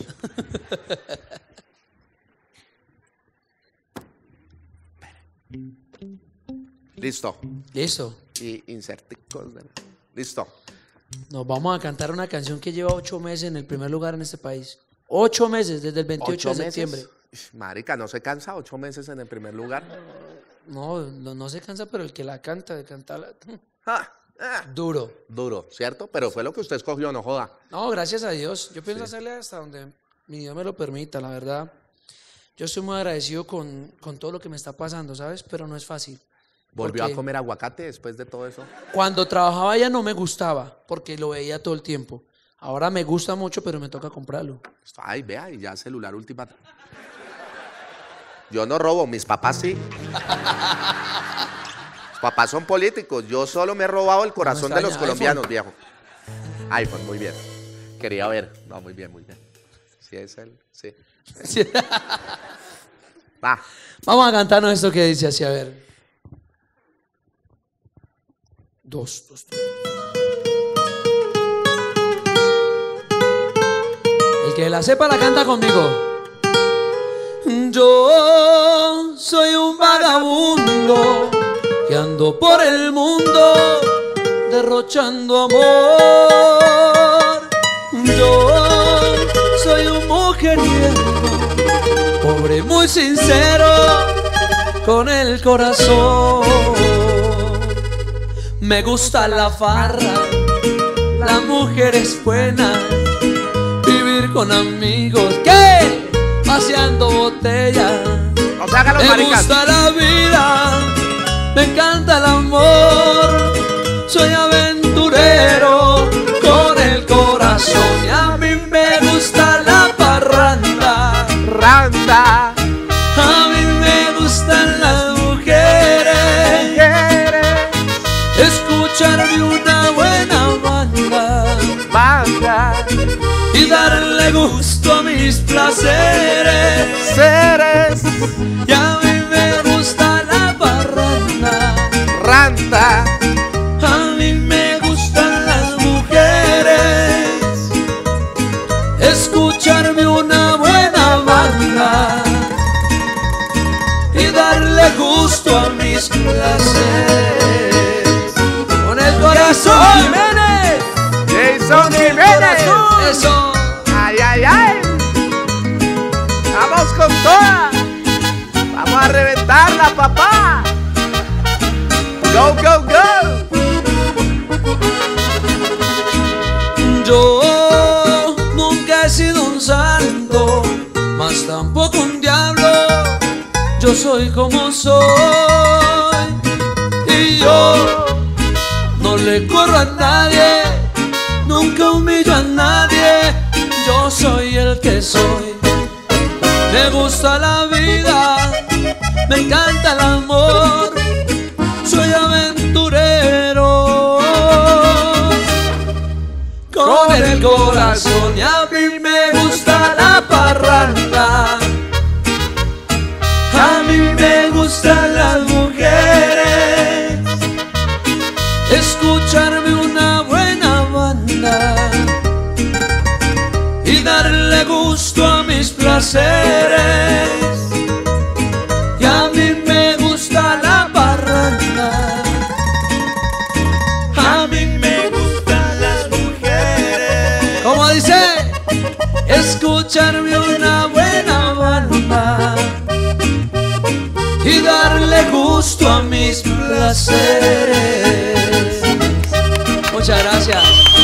Listo. Listo. Y inserticos. Listo. Nos vamos a cantar una canción que lleva ocho meses en el primer lugar en este país. Ocho meses, desde el veintiocho ¿Ocho de meses? septiembre. Marica, ¿no se cansa? Ocho meses en el primer lugar. No, no, no se cansa, pero el que la canta, de cantarla. Ah, ah. Duro. Duro, ¿cierto? Pero fue lo que usted escogió, no joda. No, gracias a Dios. Yo pienso hacerle hasta donde mi Dios me lo permita, la verdad. Yo estoy muy agradecido con, con todo lo que me está pasando, ¿sabes? Pero no es fácil. ¿Volvió Porque a comer aguacate después de todo eso? Cuando trabajaba allá no me gustaba, porque lo veía todo el tiempo. Ahora me gusta mucho, pero me toca comprarlo. Ay, vea, y ya celular última. Yo no robo, mis papás sí. Mis papás son políticos. Yo solo me he robado el corazón de los extraña, colombianos, viejo. iPhone, muy bien. Quería ver. No, muy bien, muy bien. Sí, es él, sí. Sí. Va. Vamos a cantarnos esto que dice así, a ver. Dos, dos, dos. El que la sepa la canta conmigo. Yo soy un vagabundo que ando por el mundo derrochando amor. Yo soy un mujeriego, pobre muy sincero, con el corazón. Me gusta la farra, la mujer es buena, vivir con amigos, ¿qué? Paseando botellas. No se hagan los Me maricas. gusta la vida, me encanta el amor, soy aventurero con el corazón y a mí me gusta la parranda. Randa. A mí me gustan las mujeres, escucharme una buena banda Banda. y darle darle gusto a mis placeres. Seres, Y a mí me gusta la parranda, ranta, a mí me gustan las mujeres, escucharme una buena banda y darle gusto a mis placeres. Con el corazón, Jiménez. Jason Jiménez. Eso. Ay, ay, ay. Vamos con toda. Vamos a reventarla, papá. Go, go, go. Yo nunca he sido un santo, mas tampoco un diablo. Yo soy como soy. Y yo no le corro a nadie, nunca humillo a nadie. Yo soy el que soy. Me gusta la vida, me encanta el amor, soy aventurero. Con el corazón, y a mí me gusta la parranda, a mí me gustan las mujeres, escucharme una buena banda y darle gusto a mis placeres. Y a mí me gusta la parranda, a mí me gustan las mujeres. ¿Cómo dice? Escucharme una buena banda y darle gusto a mis placeres. Muchas gracias.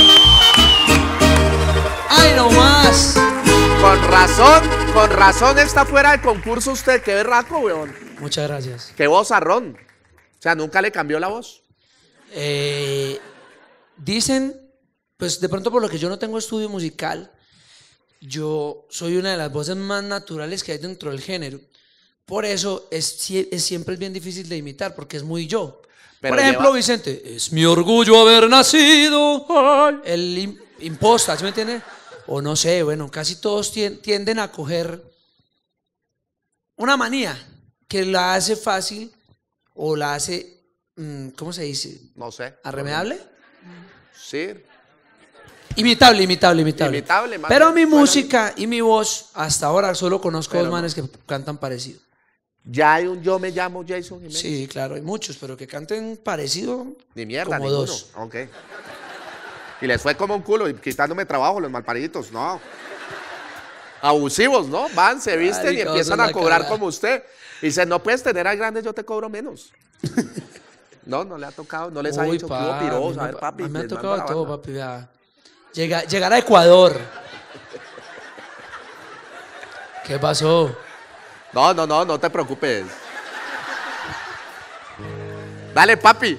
¡Ay, no más! Con razón, con razón está fuera del concurso usted. Qué berraco, weón. Muchas gracias. Qué vozarrón. O sea, nunca le cambió la voz. Eh, dicen, pues de pronto por lo que yo no tengo estudio musical, yo soy una de las voces más naturales que hay dentro del género. Por eso es, sie- es siempre es bien difícil de imitar, porque es muy yo. Pero por ejemplo, lleva- Vicente, es mi orgullo haber nacido. Ay, el im- imposta, ¿sí me entiende? O no sé, bueno, casi todos tien- tienden a coger una manía que la hace fácil o la hace, mm, ¿cómo se dice? No sé. ¿Arremedable? Sí. Imitable, imitable, imitable. Imitable, más Pero bien, mi fuera- música y mi voz, hasta ahora solo conozco Pero dos no. manes que cantan parecido. Ya hay un yo me llamo Jason Jiménez. Sí, claro, hay muchos, pero que canten parecido. Ni mierda, como ninguno. dos. Ok. Y les fue como un culo y quitándome trabajo los malpariditos, no. Abusivos, ¿no? Van, se visten y Marica, empiezan vos sos a la cobrar cagada. como usted. Y dicen, no puedes tener al grande, yo te cobro menos. No, no le ha tocado, no les ha Uy, dicho que hubo pa, piros. a A mí ver, me- papi. a mí me ha les tocado mando de la todo, banda. papi. Vea. Llega- llegar a Ecuador. ¿Qué pasó? No, no, no, no te preocupes. Dale, papi.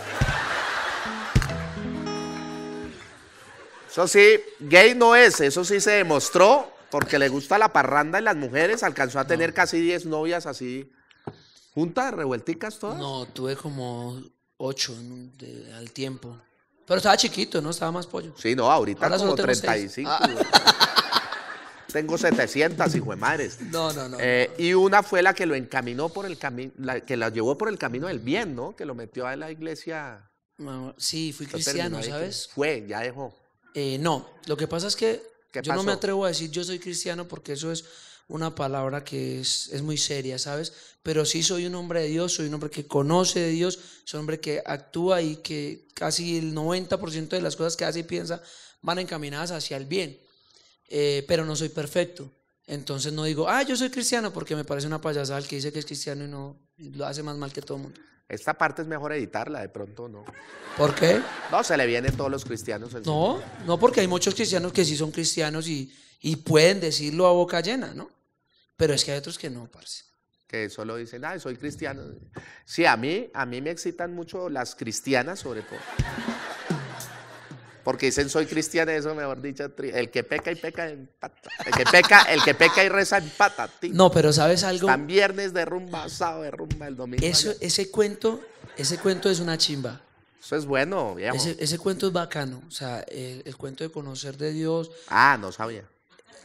Eso sí, gay no es, eso sí se demostró, porque le gusta la parranda y las mujeres, alcanzó a tener casi diez novias así, juntas, revuelticas todas. No, tuve como ocho en- de- al tiempo. Pero estaba chiquito, ¿no? Estaba más pollo. Sí, no, ahorita Ahora solo como tengo treinta y seis. cinco. güey. Tengo setecientas, hijo de madres. No, no, no. Eh, y una fue la que lo encaminó por el camino, la que la llevó por el camino del bien, ¿no? Que lo metió a la iglesia. No, sí, fui Lo cristiano, terminó ahí, ¿sabes? que Fue, ya dejó. Eh, no, lo que pasa es que ¿Qué yo no me pasó? atrevo a decir yo soy cristiano porque eso es una palabra que es, es muy seria, ¿sabes? Pero sí soy un hombre de Dios, soy un hombre que conoce de Dios, soy un hombre que actúa y que casi el noventa por ciento de las cosas que hace y piensa van encaminadas hacia el bien. Eh, pero no soy perfecto. Entonces no digo, ah, yo soy cristiano porque me parece una payasada el que dice que es cristiano y no y lo hace más mal que todo el mundo. Esta parte es mejor editarla, de pronto, ¿no? ¿Por qué? No, se le vienen todos los cristianos encima. No, no, porque hay muchos cristianos que sí son cristianos y, y pueden decirlo a boca llena, ¿no? Pero es que hay otros que no, parce. Que solo dicen, ay, soy cristiano. Sí, a mí, a mí me excitan mucho las cristianas, sobre todo. Porque dicen, soy cristiana, eso mejor dicho, tri- el que peca y peca empata. El que peca, el que peca y reza empata. ti. No, pero ¿sabes algo? Están viernes de rumba, sábado de rumba, el domingo. Eso, allá. ese cuento, ese cuento es una chimba. Eso es bueno, viejo. Ese, ese cuento es bacano. O sea, el, el cuento de conocer de Dios. Ah, no sabía.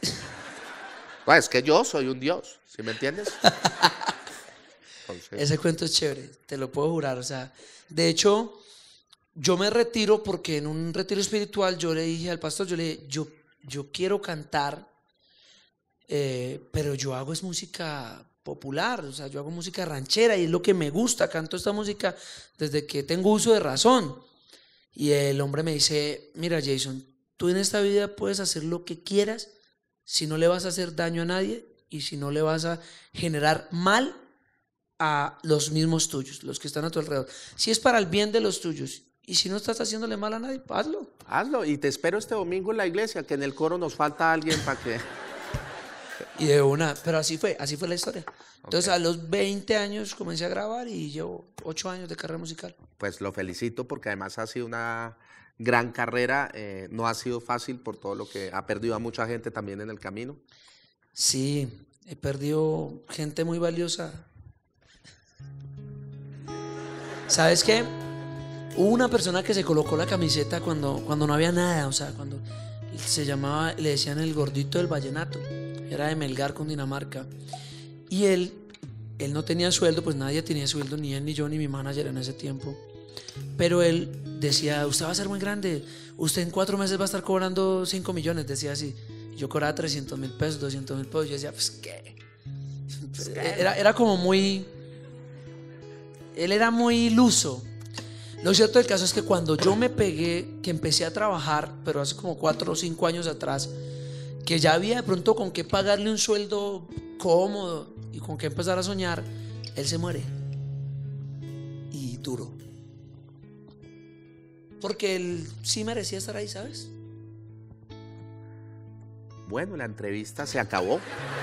No, es que yo soy un dios, ¿sí me entiendes? Entonces, Ese cuento es chévere, te lo puedo jurar. O sea, de hecho, yo me retiro porque en un retiro espiritual yo le dije al pastor, yo le dije, yo, yo quiero cantar, eh, pero yo hago es música popular, o sea, yo hago música ranchera y es lo que me gusta, canto esta música desde que tengo uso de razón. Y el hombre me dice, mira Jason, tú en esta vida puedes hacer lo que quieras si no le vas a hacer daño a nadie y si no le vas a generar mal a los mismos tuyos, los que están a tu alrededor. Si es para el bien de los tuyos y si no estás haciéndole mal a nadie, hazlo. hazlo y te espero este domingo en la iglesia, que en el coro nos falta alguien para que... Y de una, pero así fue, así fue la historia. Entonces Ok. a los veinte años comencé a grabar y llevo ocho años de carrera musical. Pues lo felicito porque además ha sido una gran carrera, eh, no ha sido fácil por todo lo que ha perdido a mucha gente también en el camino. Sí, he perdido gente muy valiosa. ¿Sabes qué? Hubo una persona que se colocó la camiseta cuando, cuando no había nada, o sea, cuando se llamaba, le decían el gordito del vallenato, era de Melgar, Cundinamarca. Y él, él no tenía sueldo, pues nadie tenía sueldo, ni él, ni yo, ni mi manager en ese tiempo. Pero él decía, usted va a ser muy grande, usted en cuatro meses va a estar cobrando cinco millones, decía así. Yo cobraba trescientos mil pesos, doscientos mil pesos, yo decía, pues qué. Era, era como muy, él era muy iluso. Lo cierto del caso es que cuando yo me pegué, que empecé a trabajar, pero hace como cuatro o cinco años atrás, que ya había de pronto con qué pagarle un sueldo cómodo y con qué empezar a soñar, él se muere. Y duro. Porque él sí merecía estar ahí, ¿sabes? Bueno, la entrevista se acabó.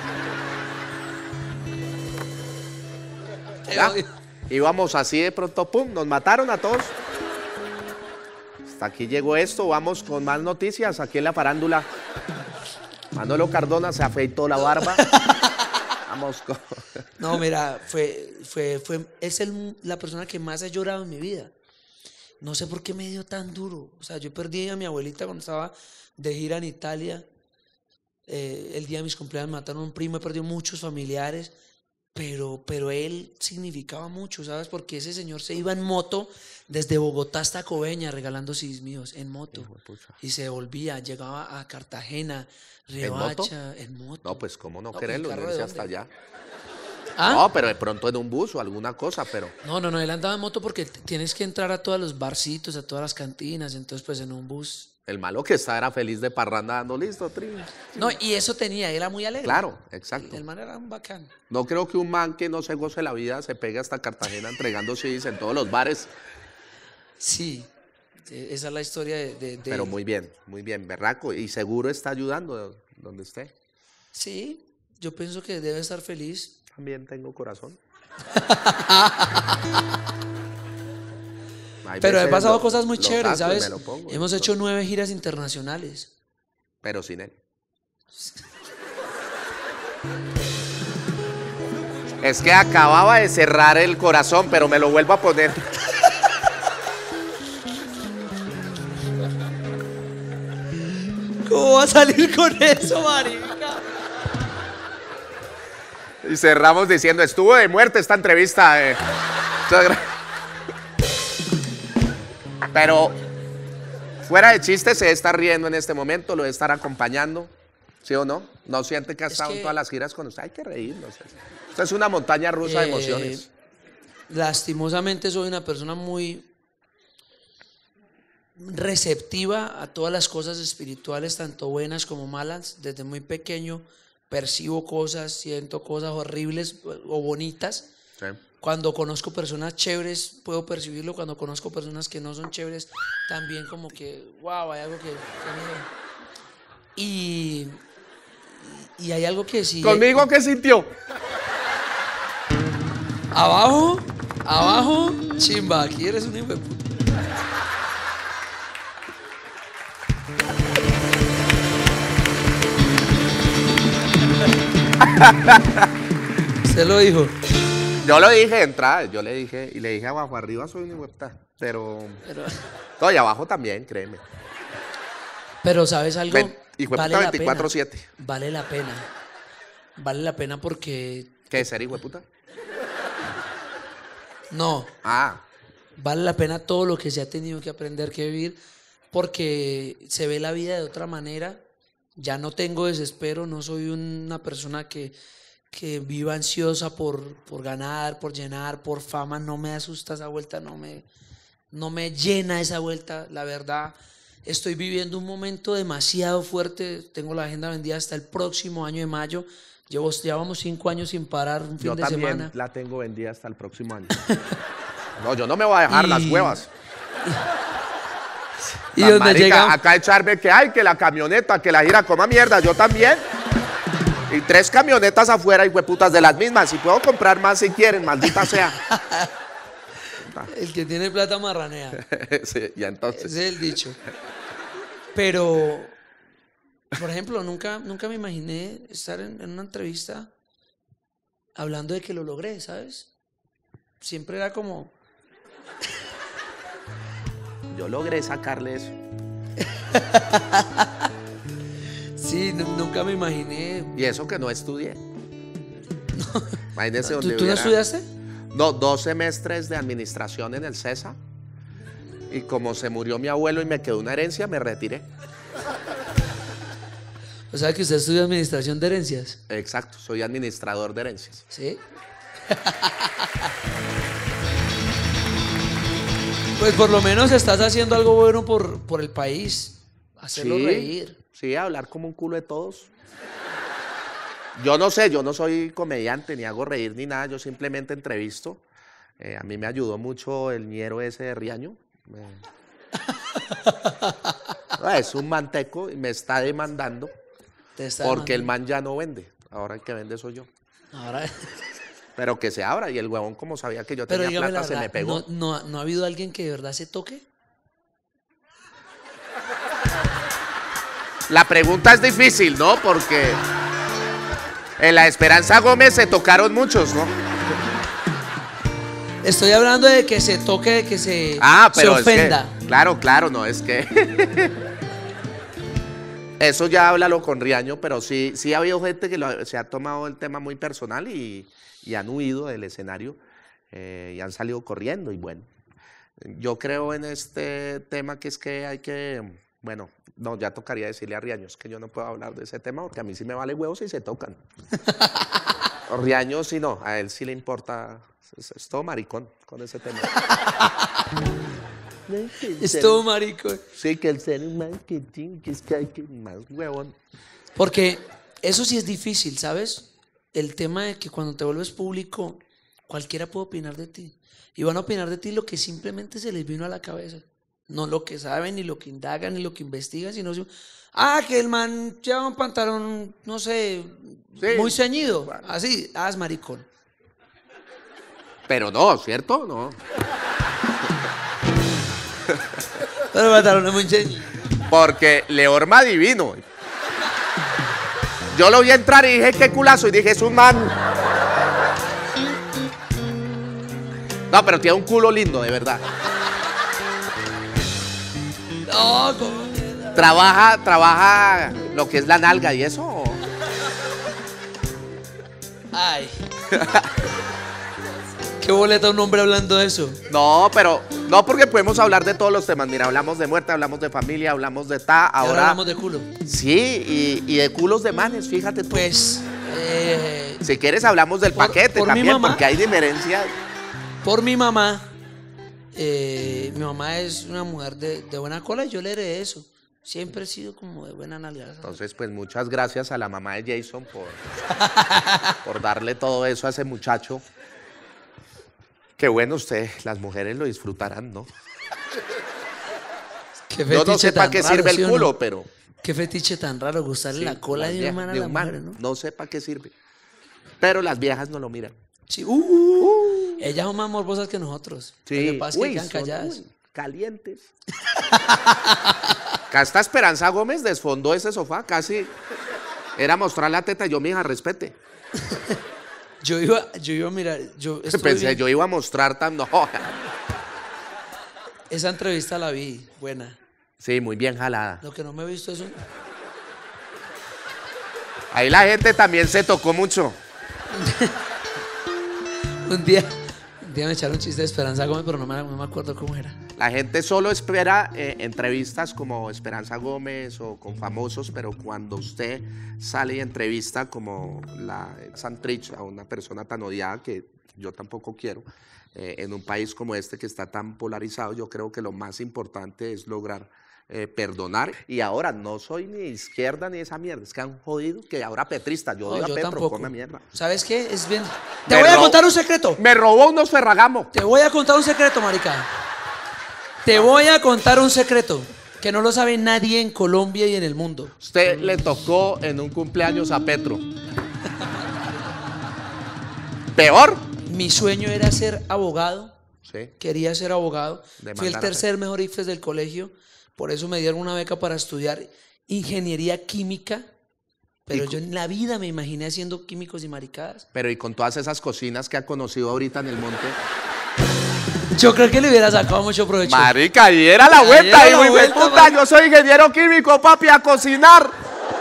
Ya. Íbamos así de pronto, pum, nos mataron a todos. Hasta aquí llegó esto, vamos con más noticias aquí en la farándula. Manolo Cardona se afeitó la barba. Vamos con... No, mira, fue, fue, fue, es el, la persona que más he llorado en mi vida. No sé por qué me dio tan duro. O sea, yo perdí a mi abuelita cuando estaba de gira en Italia. Eh, el día de mis cumpleaños me mataron a un primo, he perdido muchos familiares. Pero, pero él significaba mucho, ¿sabes? Porque ese señor se iba en moto desde Bogotá hasta Coveñas regalando C Ds míos en moto. Hijo de pucha. Y se volvía, llegaba a Cartagena, ¿En moto? Riohacha, en moto. No, pues cómo no No, quererlo, ¿el carro no de irse hasta dónde? allá. ¿Ah? No, pero de pronto en un bus o alguna cosa, pero... No, no, no, él andaba en moto porque t- tienes que entrar a todos los barcitos, a todas las cantinas, entonces pues en un bus. El malo que está era feliz de parranda dando listo, Trin. No, y eso tenía, era muy alegre. Claro, exacto. El, el man era un bacán. No creo que un man que no se goce la vida se pegue hasta Cartagena entregando C Ds en todos los bares. Sí, eh, esa es la historia de... de- de- Pero muy bien, muy bien, berraco. Y seguro está ayudando donde esté. Sí, yo pienso que debe estar feliz. También tengo corazón. Hay Pero he veces pasado lo- cosas muy lo chéveres, saco y ¿sabes? me lo pongo, Hemos y hecho todo. nueve giras internacionales. Pero sin él. Es que acababa de cerrar el corazón, pero me lo vuelvo a poner. ¿Cómo va a salir con eso, marica? Y cerramos diciendo, estuvo de muerte esta entrevista. eh. Muchas gra- Pero fuera de chistes, se está riendo en este momento, lo debe estar acompañando. ¿Sí o no? ¿No siente que ha Es estado en que- todas las giras con usted? Hay que reírnos. Esto es una montaña rusa de Eh, emociones. Lastimosamente soy una persona muy receptiva a todas las cosas espirituales, tanto buenas como malas. Desde muy pequeño percibo cosas, siento cosas horribles o bonitas. Sí. Cuando conozco personas chéveres puedo percibirlo, cuando conozco personas que no son chéveres también como que, wow, hay algo que... que me- y, y hay algo que sí... ¿Conmigo qué sintió? Abajo, abajo, chimba, aquí eres un hijo de puta. Usted lo dijo. Yo lo dije de entrada, yo le dije, y le dije abajo, arriba soy un huepta, pero... Pero, No, y abajo también, créeme. pero ¿sabes algo? Ven, Y fue vale puta la veinticuatro pena. siete. Vale la pena. Vale la pena porque... ¿Qué es ser hijo de puta? No, Ah, vale la pena todo lo que se ha tenido que aprender que vivir porque se ve la vida de otra manera. Ya no tengo desespero, no soy una persona que, que viva ansiosa por, por ganar, por llenar, por fama. No me asusta esa vuelta, no me, no me llena esa vuelta. La verdad, estoy viviendo un momento demasiado fuerte. Tengo la agenda vendida hasta el próximo año de mayo. Llevo, llevamos cinco años sin parar un fin yo de también semana. la tengo vendida hasta el próximo año. No, yo no me voy a dejar Y- las huevas. Y Tan donde marica, llega... acá echarme que hay, que la camioneta, que la gira coma mierda, yo también. Y tres camionetas afuera, hijueputas, de las mismas. Y puedo comprar más si quieren, maldita sea. El que tiene plata marranea. Sí, y entonces. Ese es el dicho. Pero, por ejemplo, nunca, nunca me imaginé estar en, en una entrevista hablando de que lo logré, ¿sabes? Siempre era como... Yo logré sacarle eso. Sí, nu- nunca me imaginé. Y eso que no estudié. Imagínese ¿Tú, donde tú no hubiera- estudiaste? No, dos semestres de administración en el CESA. Y como se murió mi abuelo y me quedó una herencia, me retiré. O sea que usted estudia administración de herencias, Exacto, soy administrador de herencias. ¿sí? Pues por lo menos estás haciendo algo bueno por, por el país. Hacerlo Sí, reír. sí, hablar como un culo de todos. Yo no sé, yo no soy comediante, ni hago reír, ni nada. Yo simplemente entrevisto. Eh, a mí me ayudó mucho el ñero ese de Riaño. Me- Ah, es un manteco y me está demandando Te está porque el demandando. man ya no vende. Ahora el que vende soy yo. Ahora... Pero que se abra. Y el huevón, como sabía que yo Pero tenía dígame plata, la se me verdad, pegó. ¿no, no, ¿no ha habido alguien que de verdad se toque? La pregunta es difícil, ¿no? Porque en la Esperanza Gómez se tocaron muchos, ¿no? Estoy hablando de que se toque, de que se, Ah, pero se es que, ofenda. claro, claro, no, es que eso ya háblalo con Riaño, pero sí, sí ha habido gente que lo- se ha tomado el tema muy personal y, y han huido del escenario eh, y han salido corriendo y bueno, yo creo en este tema que es que hay que, bueno, no, ya tocaría decirle a Riaño, es que yo no puedo hablar de ese tema porque a mí sí me vale huevos y se tocan. O Riaño sí no, a él sí le importa, es, es todo maricón con ese tema. Es todo marico. Sí, que el ser marketing, que es que hay que más huevón. Porque eso sí es difícil, ¿sabes? El tema de que cuando te vuelves público, cualquiera puede opinar de ti. Y van a opinar de ti lo que simplemente se les vino a la cabeza. No lo que saben, ni lo que indagan, ni lo que investigan, sino... si- Ah, que el man lleva un pantalón, no sé, Sí. muy ceñido. Bueno. Así, ah, es maricón. Pero no, ¿cierto? No. Pero el pantalón es muy ceñido. Porque Leorma divino. Yo lo vi entrar y dije, qué culazo. Y dije, es un man. No, pero tiene un culo lindo, de verdad. No, ¿cómo mierda? ¿Trabaja, trabaja lo que es la nalga y eso? ¿O? Ay. ¿Qué boleta un hombre hablando de eso? No, pero no porque podemos hablar de todos los temas. Mira, hablamos de muerte, hablamos de familia, hablamos de ta. Y ahora Ahora, hablamos de culo. sí, y, y de culos de manes, fíjate tú. Pues, eh, Si quieres hablamos del Por- paquete por mi también, mamá. porque hay diferencias. por mi mamá, eh, mi mamá es una mujer de, de buena cola y yo le heredé eso. Siempre he sido como de buena nalga. Entonces, pues muchas gracias a la mamá de Jason por, por darle todo eso a ese muchacho. Qué bueno usted, las mujeres lo disfrutarán, ¿no? Qué Yo no sé tan para qué raro, sirve el ¿sí o no? culo, pero... Qué fetiche tan raro, gustarle sí, la cola las de viejas- una mano a de las un man, mujeres, ¿no? No sé para qué sirve. Pero las viejas no lo miran. Sí, uh, uh, ellas son más morbosas que nosotros. Lo que pasa es que Uy, quedan son, calladas. uy, calientes. Acá está Esperanza Gómez, desfondó ese sofá, casi era mostrar la teta. Yo, mija, respete. Yo iba, yo iba a mirar, yo estuve Pensé, viendo- yo iba a mostrar tan... No. esa entrevista la vi, buena. Sí, muy bien jalada. Lo que no me he visto es un... Ahí la gente también se tocó mucho. Un día, un día me echaron un chiste de Esperanza Gómez, pero no me, no me acuerdo cómo era. La gente solo espera eh, entrevistas como Esperanza Gómez o con famosos, pero cuando usted sale y entrevista como la Santrich a una persona tan odiada que yo tampoco quiero, eh, en un país como este que está tan polarizado, yo creo que lo más importante es lograr eh, perdonar. Y ahora no soy ni izquierda ni esa mierda, es que han jodido que ahora petrista, yo No, odio yo a Petro, tampoco. come mierda. ¿Sabes qué? Es bien. Te Me voy a robó- contar un secreto. Me robó unos Ferragamo. Te voy a contar un secreto, marica. Te voy a contar un secreto que no lo sabe nadie en Colombia y en el mundo. Usted le tocó en un cumpleaños a Petro. ¿Peor? Mi sueño era ser abogado. Sí. Quería ser abogado. Demandar Fui el a tercer mejor I F E S del colegio. Por eso me dieron una beca para estudiar ingeniería química. Pero Y yo en la vida me imaginé haciendo químicos y maricadas. Pero y con todas esas cocinas que ha conocido ahorita en el monte. Yo creo que le hubiera sacado mucho provecho. Marica, y era la vuelta, era hijo la de vuelta, puta, man. yo soy ingeniero químico, papi, a cocinar.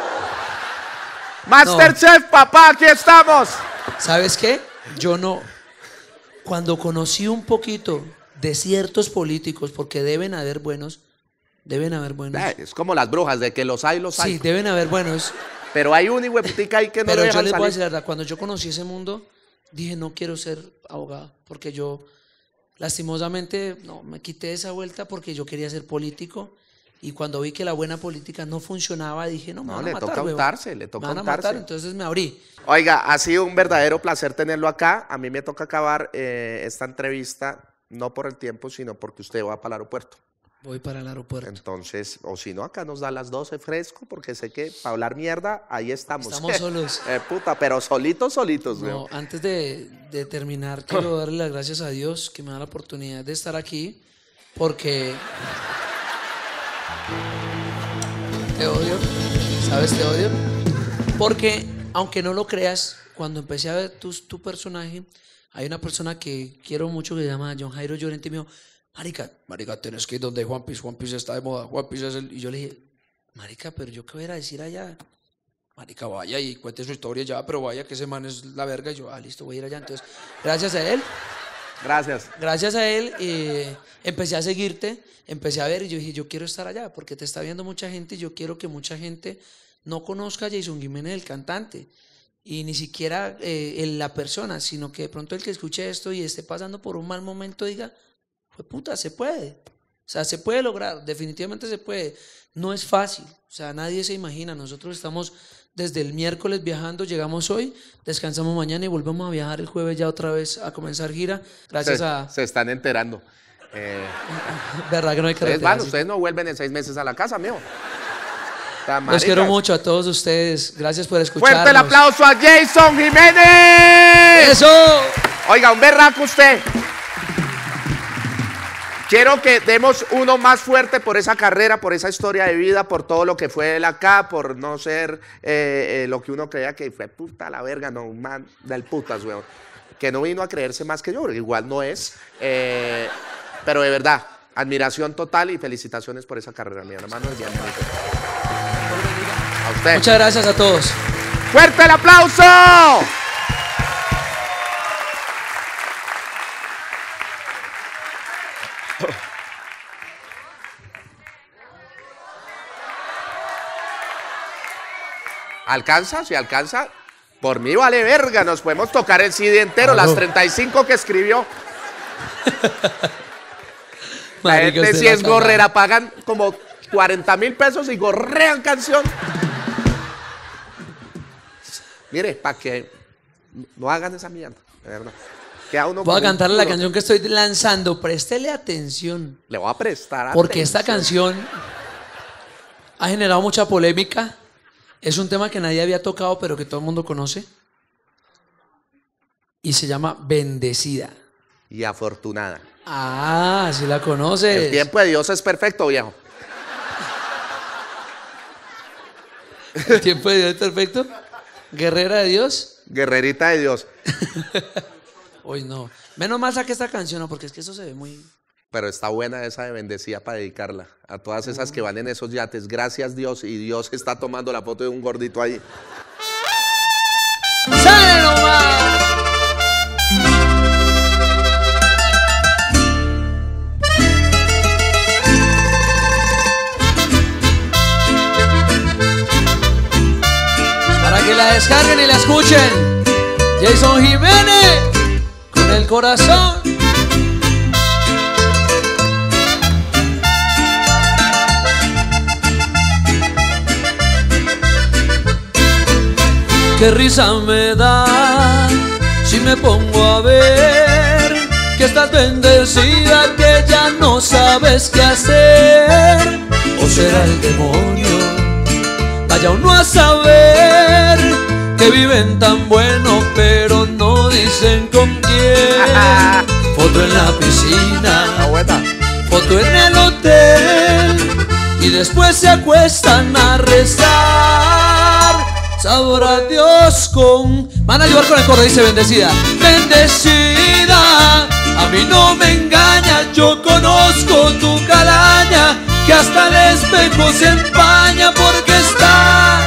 Masterchef, papá, aquí estamos. ¿Sabes qué? Yo no. Cuando conocí un poquito de ciertos políticos, porque deben haber buenos, deben haber buenos. Eh, Es como las brujas, de que los hay, los hay. Sí, deben haber buenos. Pero hay un hijueputica ahí que no Pero lo yo dejan les voy a salir. decir la verdad, cuando yo conocí ese mundo, dije, no quiero ser abogado, porque yo, lastimosamente, no, me quité esa vuelta porque yo quería ser político, y cuando vi que la buena política no funcionaba, dije, no, me No, van le a matar, toca huevón. untarse, le toca Me van a untarse. matar, entonces me abrí. Oiga, ha sido un verdadero placer tenerlo acá. A mí me toca acabar eh, esta entrevista, no por el tiempo, sino porque usted va para el aeropuerto. Voy para el aeropuerto. Entonces, o si no, acá nos da las doce fresco, porque sé que para hablar mierda, ahí estamos. Estamos solos. Eh, puta, pero solitos, solitos, güey. No, antes de, de terminar, quiero darle las gracias a Dios que me da la oportunidad de estar aquí, porque te odio, ¿sabes? Te odio. Porque, aunque no lo creas, cuando empecé a ver tu, tu personaje, hay una persona que quiero mucho que se llama John Jairo Llorente y me dijo, marica, marica, tienes que ir donde Juan Piz, Juan Piz está de moda, Juan Piz es el... Y yo le dije, marica, pero yo qué voy a ir a decir allá. Marica, vaya y cuente su historia ya, pero vaya que ese man es la verga. Y yo, ah, listo, voy a ir allá. Entonces, gracias a él, Gracias. gracias a él, eh, empecé a seguirte, empecé a ver y yo dije, yo quiero estar allá porque te está viendo mucha gente y yo quiero que mucha gente no conozca a Jason Jiménez, el cantante, y ni siquiera eh, el- la persona, sino que de pronto el que escuche esto y esté pasando por un mal momento diga, fue puta, se puede. O sea, se puede lograr, definitivamente se puede. No es fácil, o sea, nadie se imagina. Nosotros estamos desde el miércoles viajando, llegamos hoy, descansamos mañana y volvemos a viajar el jueves ya otra vez a comenzar gira. Gracias Se, a... se están enterando. Eh, Verdad que no hay que ustedes van, retirarse. ustedes no vuelven en seis meses a la casa, mío. Los quiero mucho a todos ustedes. Gracias por escucharnos. Fuerte el aplauso a Jason Jiménez. ¡Eso! Oiga, un berraco usted. Quiero que demos uno más fuerte por esa carrera, por esa historia de vida, por todo lo que fue él acá, por no ser eh, eh, lo que uno creía que fue puta la verga, no, un man del putas, weón. Que no vino a creerse más que yo, porque igual no es. Eh, pero de verdad, admiración total y felicitaciones por esa carrera, mi hermano. Es bien bonito. A usted. Muchas gracias a todos. ¡Fuerte el aplauso! ¿Alcanza? Si alcanza, por mí vale verga. Nos podemos tocar el C D entero, Claro. las treinta y cinco que escribió. La Marica, gente usted si la es caga. gorrera, pagan como cuarenta mil pesos y gorrean canción. Mire, para que no hagan esa mierda, de verdad. Queda uno Voy a como un cantarle la culo. canción que estoy lanzando. Préstele atención. Le voy a prestar Porque esta atención. canción ha generado mucha polémica. Es un tema que nadie había tocado, pero que todo el mundo conoce. Y se llama Bendecida. Y afortunada. Ah, sí la conoces. El tiempo de Dios es perfecto, viejo. El tiempo de Dios es perfecto. Guerrera de Dios. Guerrerita de Dios. Hoy no. Menos mal saqué esta canción, ¿no? Porque es que eso se ve muy... Pero está buena esa de bendecida para dedicarla a todas esas que van en esos yates. Gracias Dios. Y Dios está tomando la foto de un gordito ahí. descarguen y la escuchen. Jason Jiménez, con el corazón. Qué risa me da si me pongo a ver que estás bendecida, que ya no sabes qué hacer. ¿O será el demonio? Vaya uno a saber, que viven tan bueno pero no dicen con quién. Foto en la piscina, foto en el hotel, y después se acuestan a rezar. Sabrá Dios con... Van a ayudar con el coro, dice bendecida. Bendecida, a mí no me engañas, yo conozco tu calaña, que hasta el espejo se empaña porque estás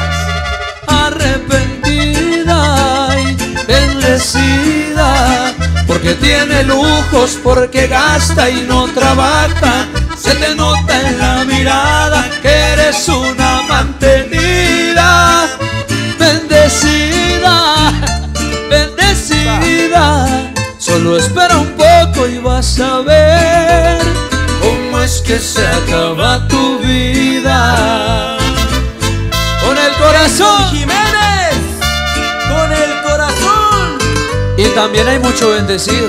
arrepentida y bendecida, porque tiene lujos, porque gasta y no trabaja. Se te nota en la mirada que eres una mantenida. Bendecida, bendecida, solo espera un poco y vas a ver cómo es que se acaba tu vida. Con el corazón, Jiménez, con el corazón. y también hay mucho bendecido.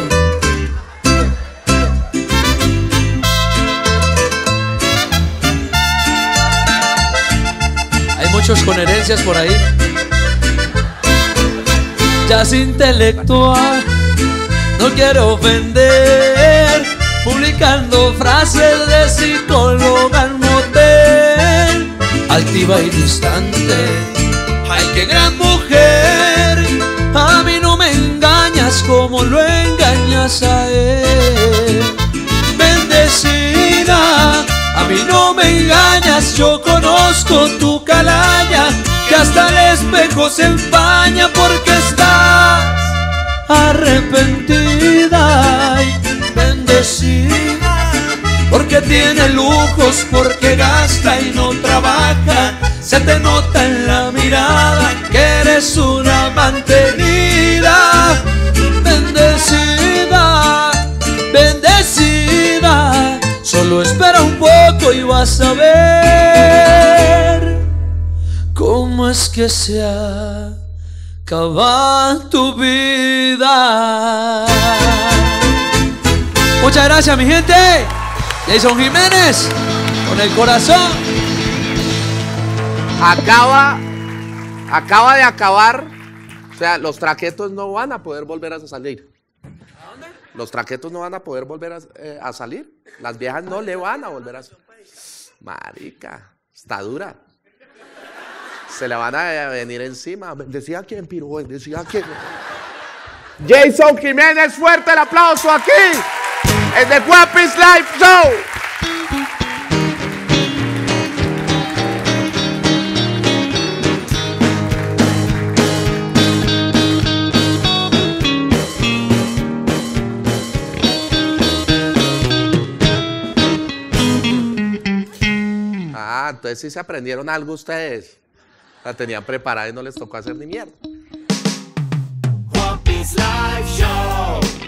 Hay muchos con herencias por ahí. Ya es intelectual, no quiero ofender, publicando frases de psicóloga en motel. Altiva y distante, ay qué gran mujer. A mí no me engañas como lo engañas a él. Bendecida, a mí no me engañas, yo conozco tu calaña, que hasta el espejo se empaña porque estás arrepentida y bendecida, porque tiene lujos, porque gasta y no trabaja. Se te nota en la mirada que eres una mantenida. Bendecida, bendecida, solo espera un poco y vas a ver cómo es que se acaba tu vida. Muchas gracias, mi gente. Jason Jiménez, con el corazón. Acaba, acaba de acabar. O sea, los traquetos no van a poder volver a salir. Los traquetos no van a poder volver a, eh, a salir. Las viejas no le van a volver a salir. Marica, está dura. Se le van a venir encima. Decía quién, Piro, decía quién. Jason Jiménez, fuerte el aplauso aquí en The Guapis Live Show. Ah, entonces sí se aprendieron algo ustedes. La tenían preparada y no les tocó hacer ni mierda. Guapis Live Show.